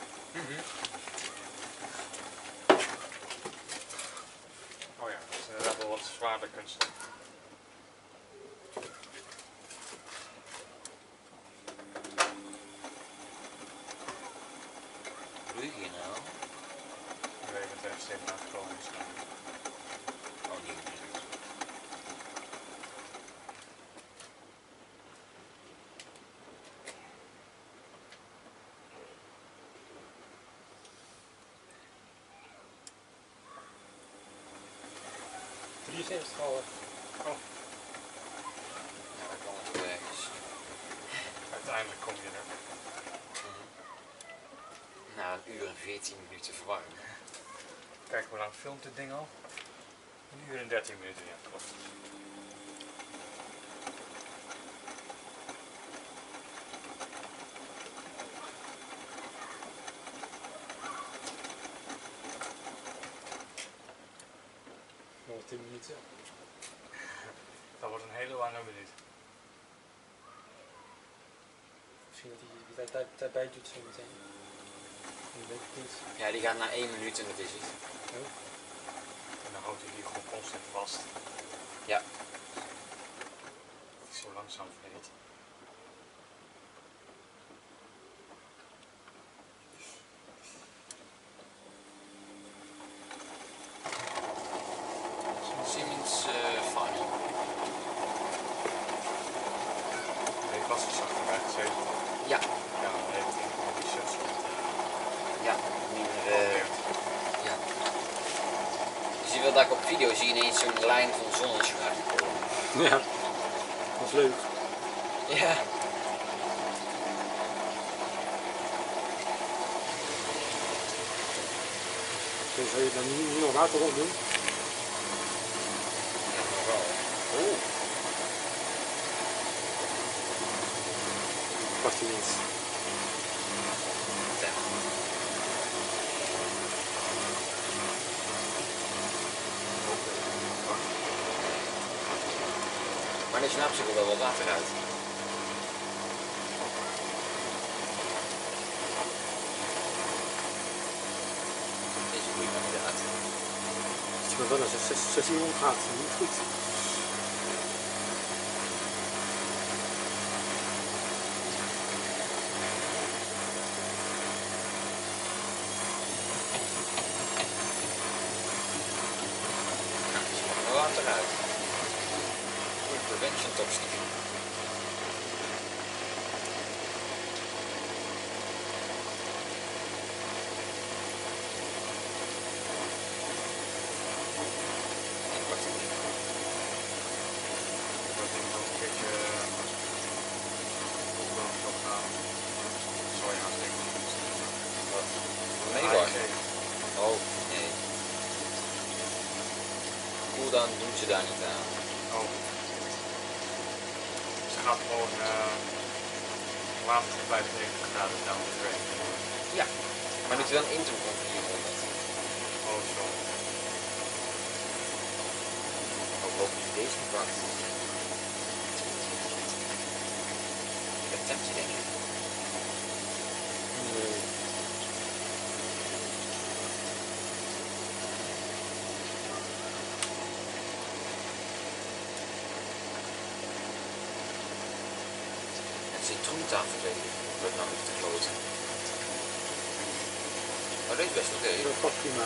Oh ja, dat is inderdaad wel wat zwaarder kunststof. Wat doe je hier nou? Ik weet het even steeds naar Groningen staan. Oh, niet meer. Al. Ja, dat kan het ergens. Uiteindelijk kom je er. Na een uur en 14 minuten verwarmen. Kijk, hoe lang filmt dit ding al? 1 uur en 13 minuten, ja, klopt. Nog 10 minuten. Dat wordt een hele lange minuut. Misschien dat hij die tijd bij doet zo meteen. Dat weet ik niet. Ja, die gaat na 1 minuut en dat is het. En dan houdt hij die gewoon constant vast. Ja. Het is zo langzaam vreet. Siemens Final. Nee, was er zacht erbij gezeten. Ja. Ja, dan heeft hij die shirts op. Ja, ja. Je ziet wel dat ik op video zie ineens zo'n lijn van zonneschijn komen. Ja, dat is leuk. Ja. Dus zou je dan nu nog water op doen? Ja, nog wel. Oeh. Past hij niet. Ja. Maar er snapt zich ook wel wat water uit. Deze goede kandidaat. Het is maar wel als het 1600 gaat. Niet goed. Water uit. Voor prevention toxic. Dat ding nog een keertje op gaan. Soja ding. Wat? Meewaar? Oh, nee. Cooldown doen ze daar niet aan. Oh. Ze gaat gewoon water tot 95 graden down the drain. Ja. Maar doet hij dan intoeken van 400? Oh, zo. Ook hoop dat hij deze niet pakt. Ik heb tempje denk ik. Nee. Het is citroentafel denk ik. Ik word nou niet te kloten. Maar deze is best oké. Dat gaat prima.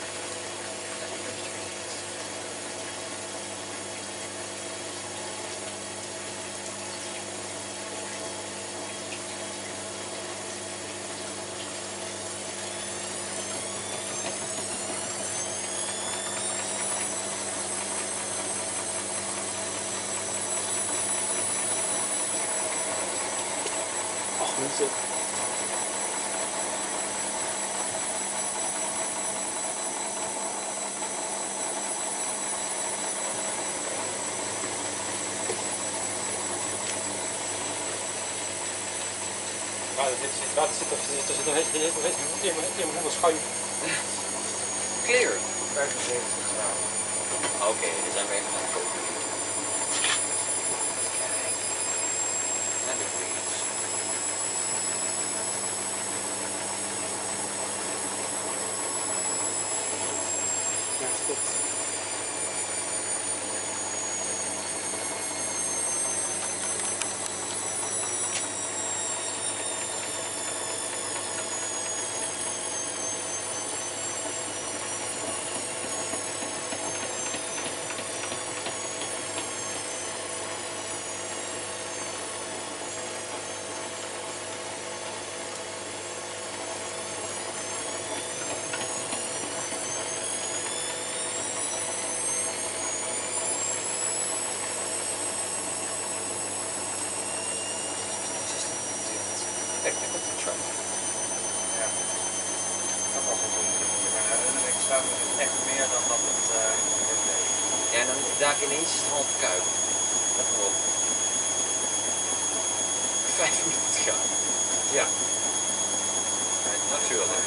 Minuten. Er zit nog helemaal schuim. Clear. 75 graden. Oké, dan zijn we even aan het koken. Kijk. En de greens. Ja, stopt. Kijk, daar komt de truck. Ja. Dat was ook een herinnering staan echt meer dan dat het in het begin deed. Ja, en dan daar ineens is het half kuip. Let maar op. 5 minuten te gaan. Ja. Natuurlijk.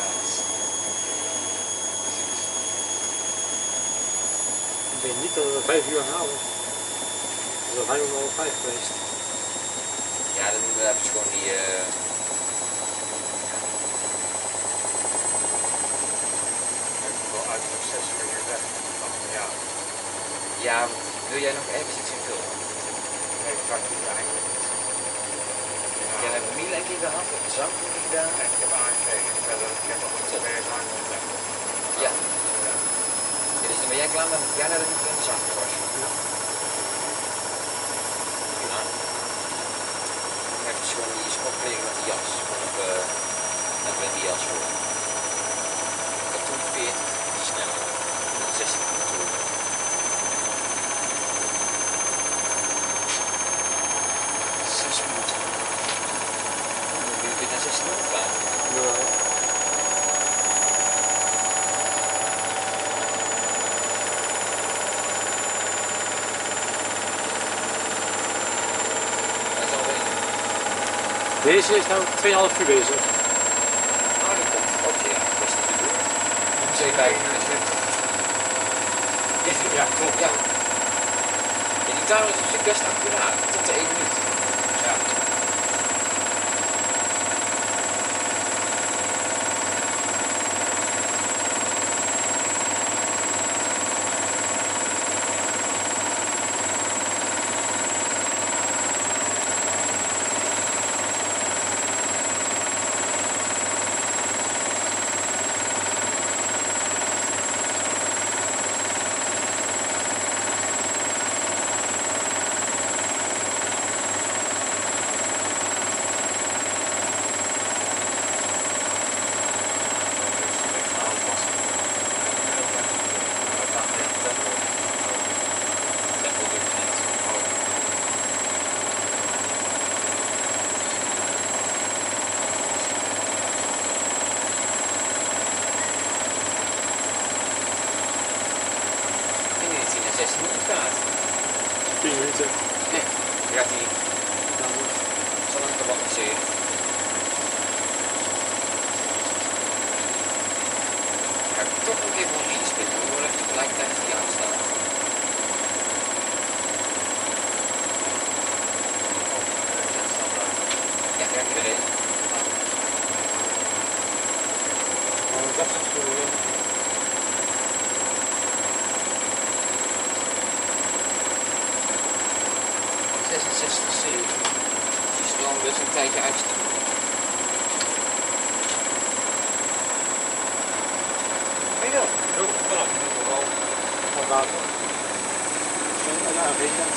Ik denk niet dat we 5 uur halen. Dus dat zijn we al 5 geweest. Ja, dan hebben ze gewoon die... Ik heb wel uit voor 6 uur hier weg. Ja. Ja, wil jij nog ergens iets in filmen? Nee, dat kan ik niet eigenlijk niet. Ja, we hebben Miele een keer gehad, we hebben zang een keer gedaan. En ik heb ANG en verder, ik heb nog 2 zaken ontdekt. Ja. Ja, dus dan ben jij klaar met jij naar de zang was. Ja. Prima. Dan heb je dus gewoon die spot kregen met de jas. Of hebben we die jas voor. Dat toen 40 snel. 16 toe. Nu naar 16 gaan. Ja. Dat is alweer. Deze is nou 2,5 uur bezig. Ah, die komt. Oké, ja, best te doen. 2,25. Ja, klopt. Ja. Ja, die timer is op zich best accuraat. Tot de 1 minuut. Ja. Ik denk dat hij naar 16 minuten gaat. 10 minuten. Nee, dan gaat hij Ja, goed. zo lang gebalanceerd. 60, 70. Die stroom dus een tijdje uitstaan. Weet je wel? Ook vanaf in ieder geval van water. En de AV-kant.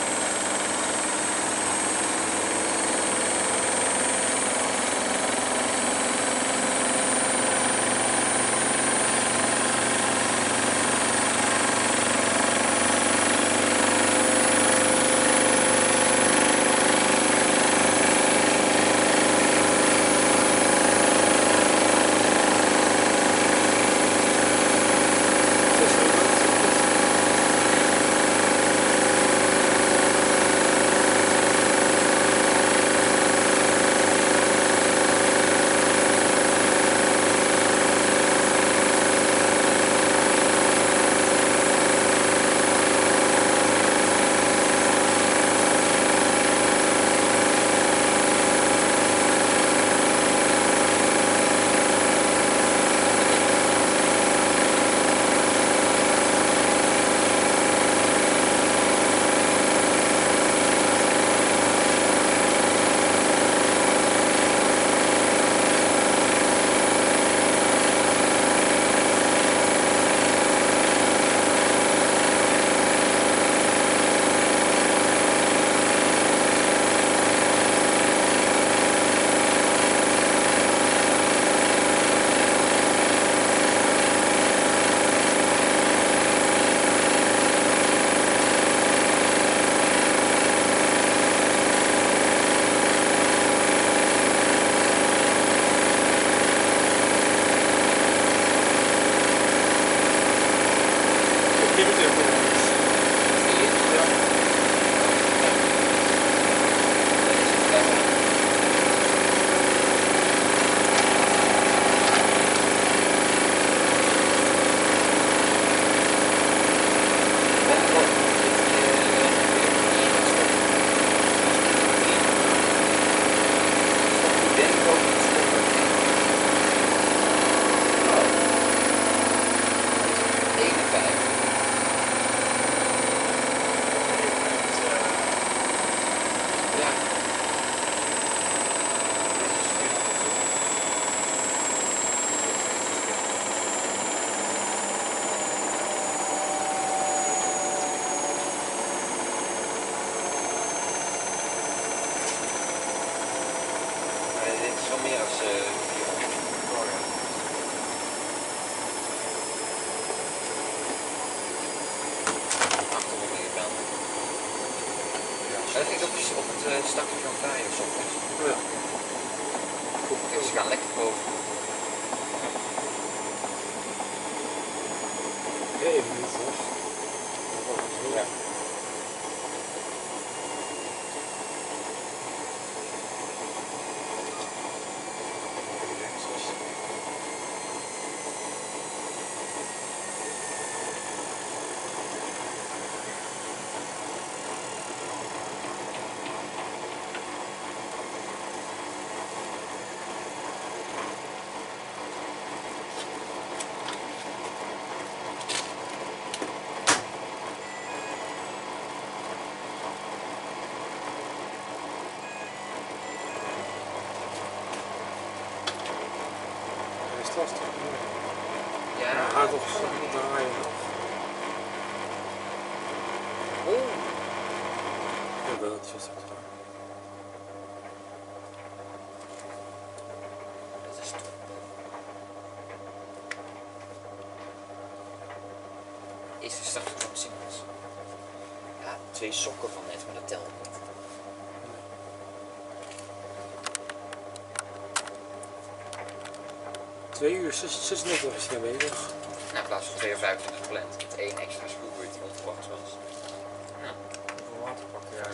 Dat ging op het stakje van Vrije s ochtends. Ja. Ze gaan lekker boven. Even niet, hoor. Ja. Ja, hij toch niet draaien. oh. Ja, wel, het is vast gedaan. Dat is top. Eerste starter van Siemens. Ja, 2 sokken van net, maar dat telt niet. Twee uur 36 is hij bezig. Nou, in plaats van 2:25 gepland, met 1 extra spoelbeurt die onverwachts was. Ja, Hoeveel water pak jij?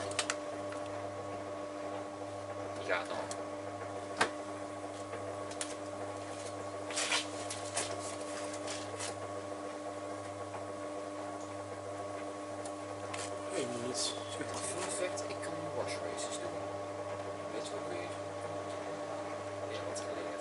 die gaat nog. Eén minuut. Fun fact, ik kan wash races doen. Weet je wat weer? Ja, wat geleden.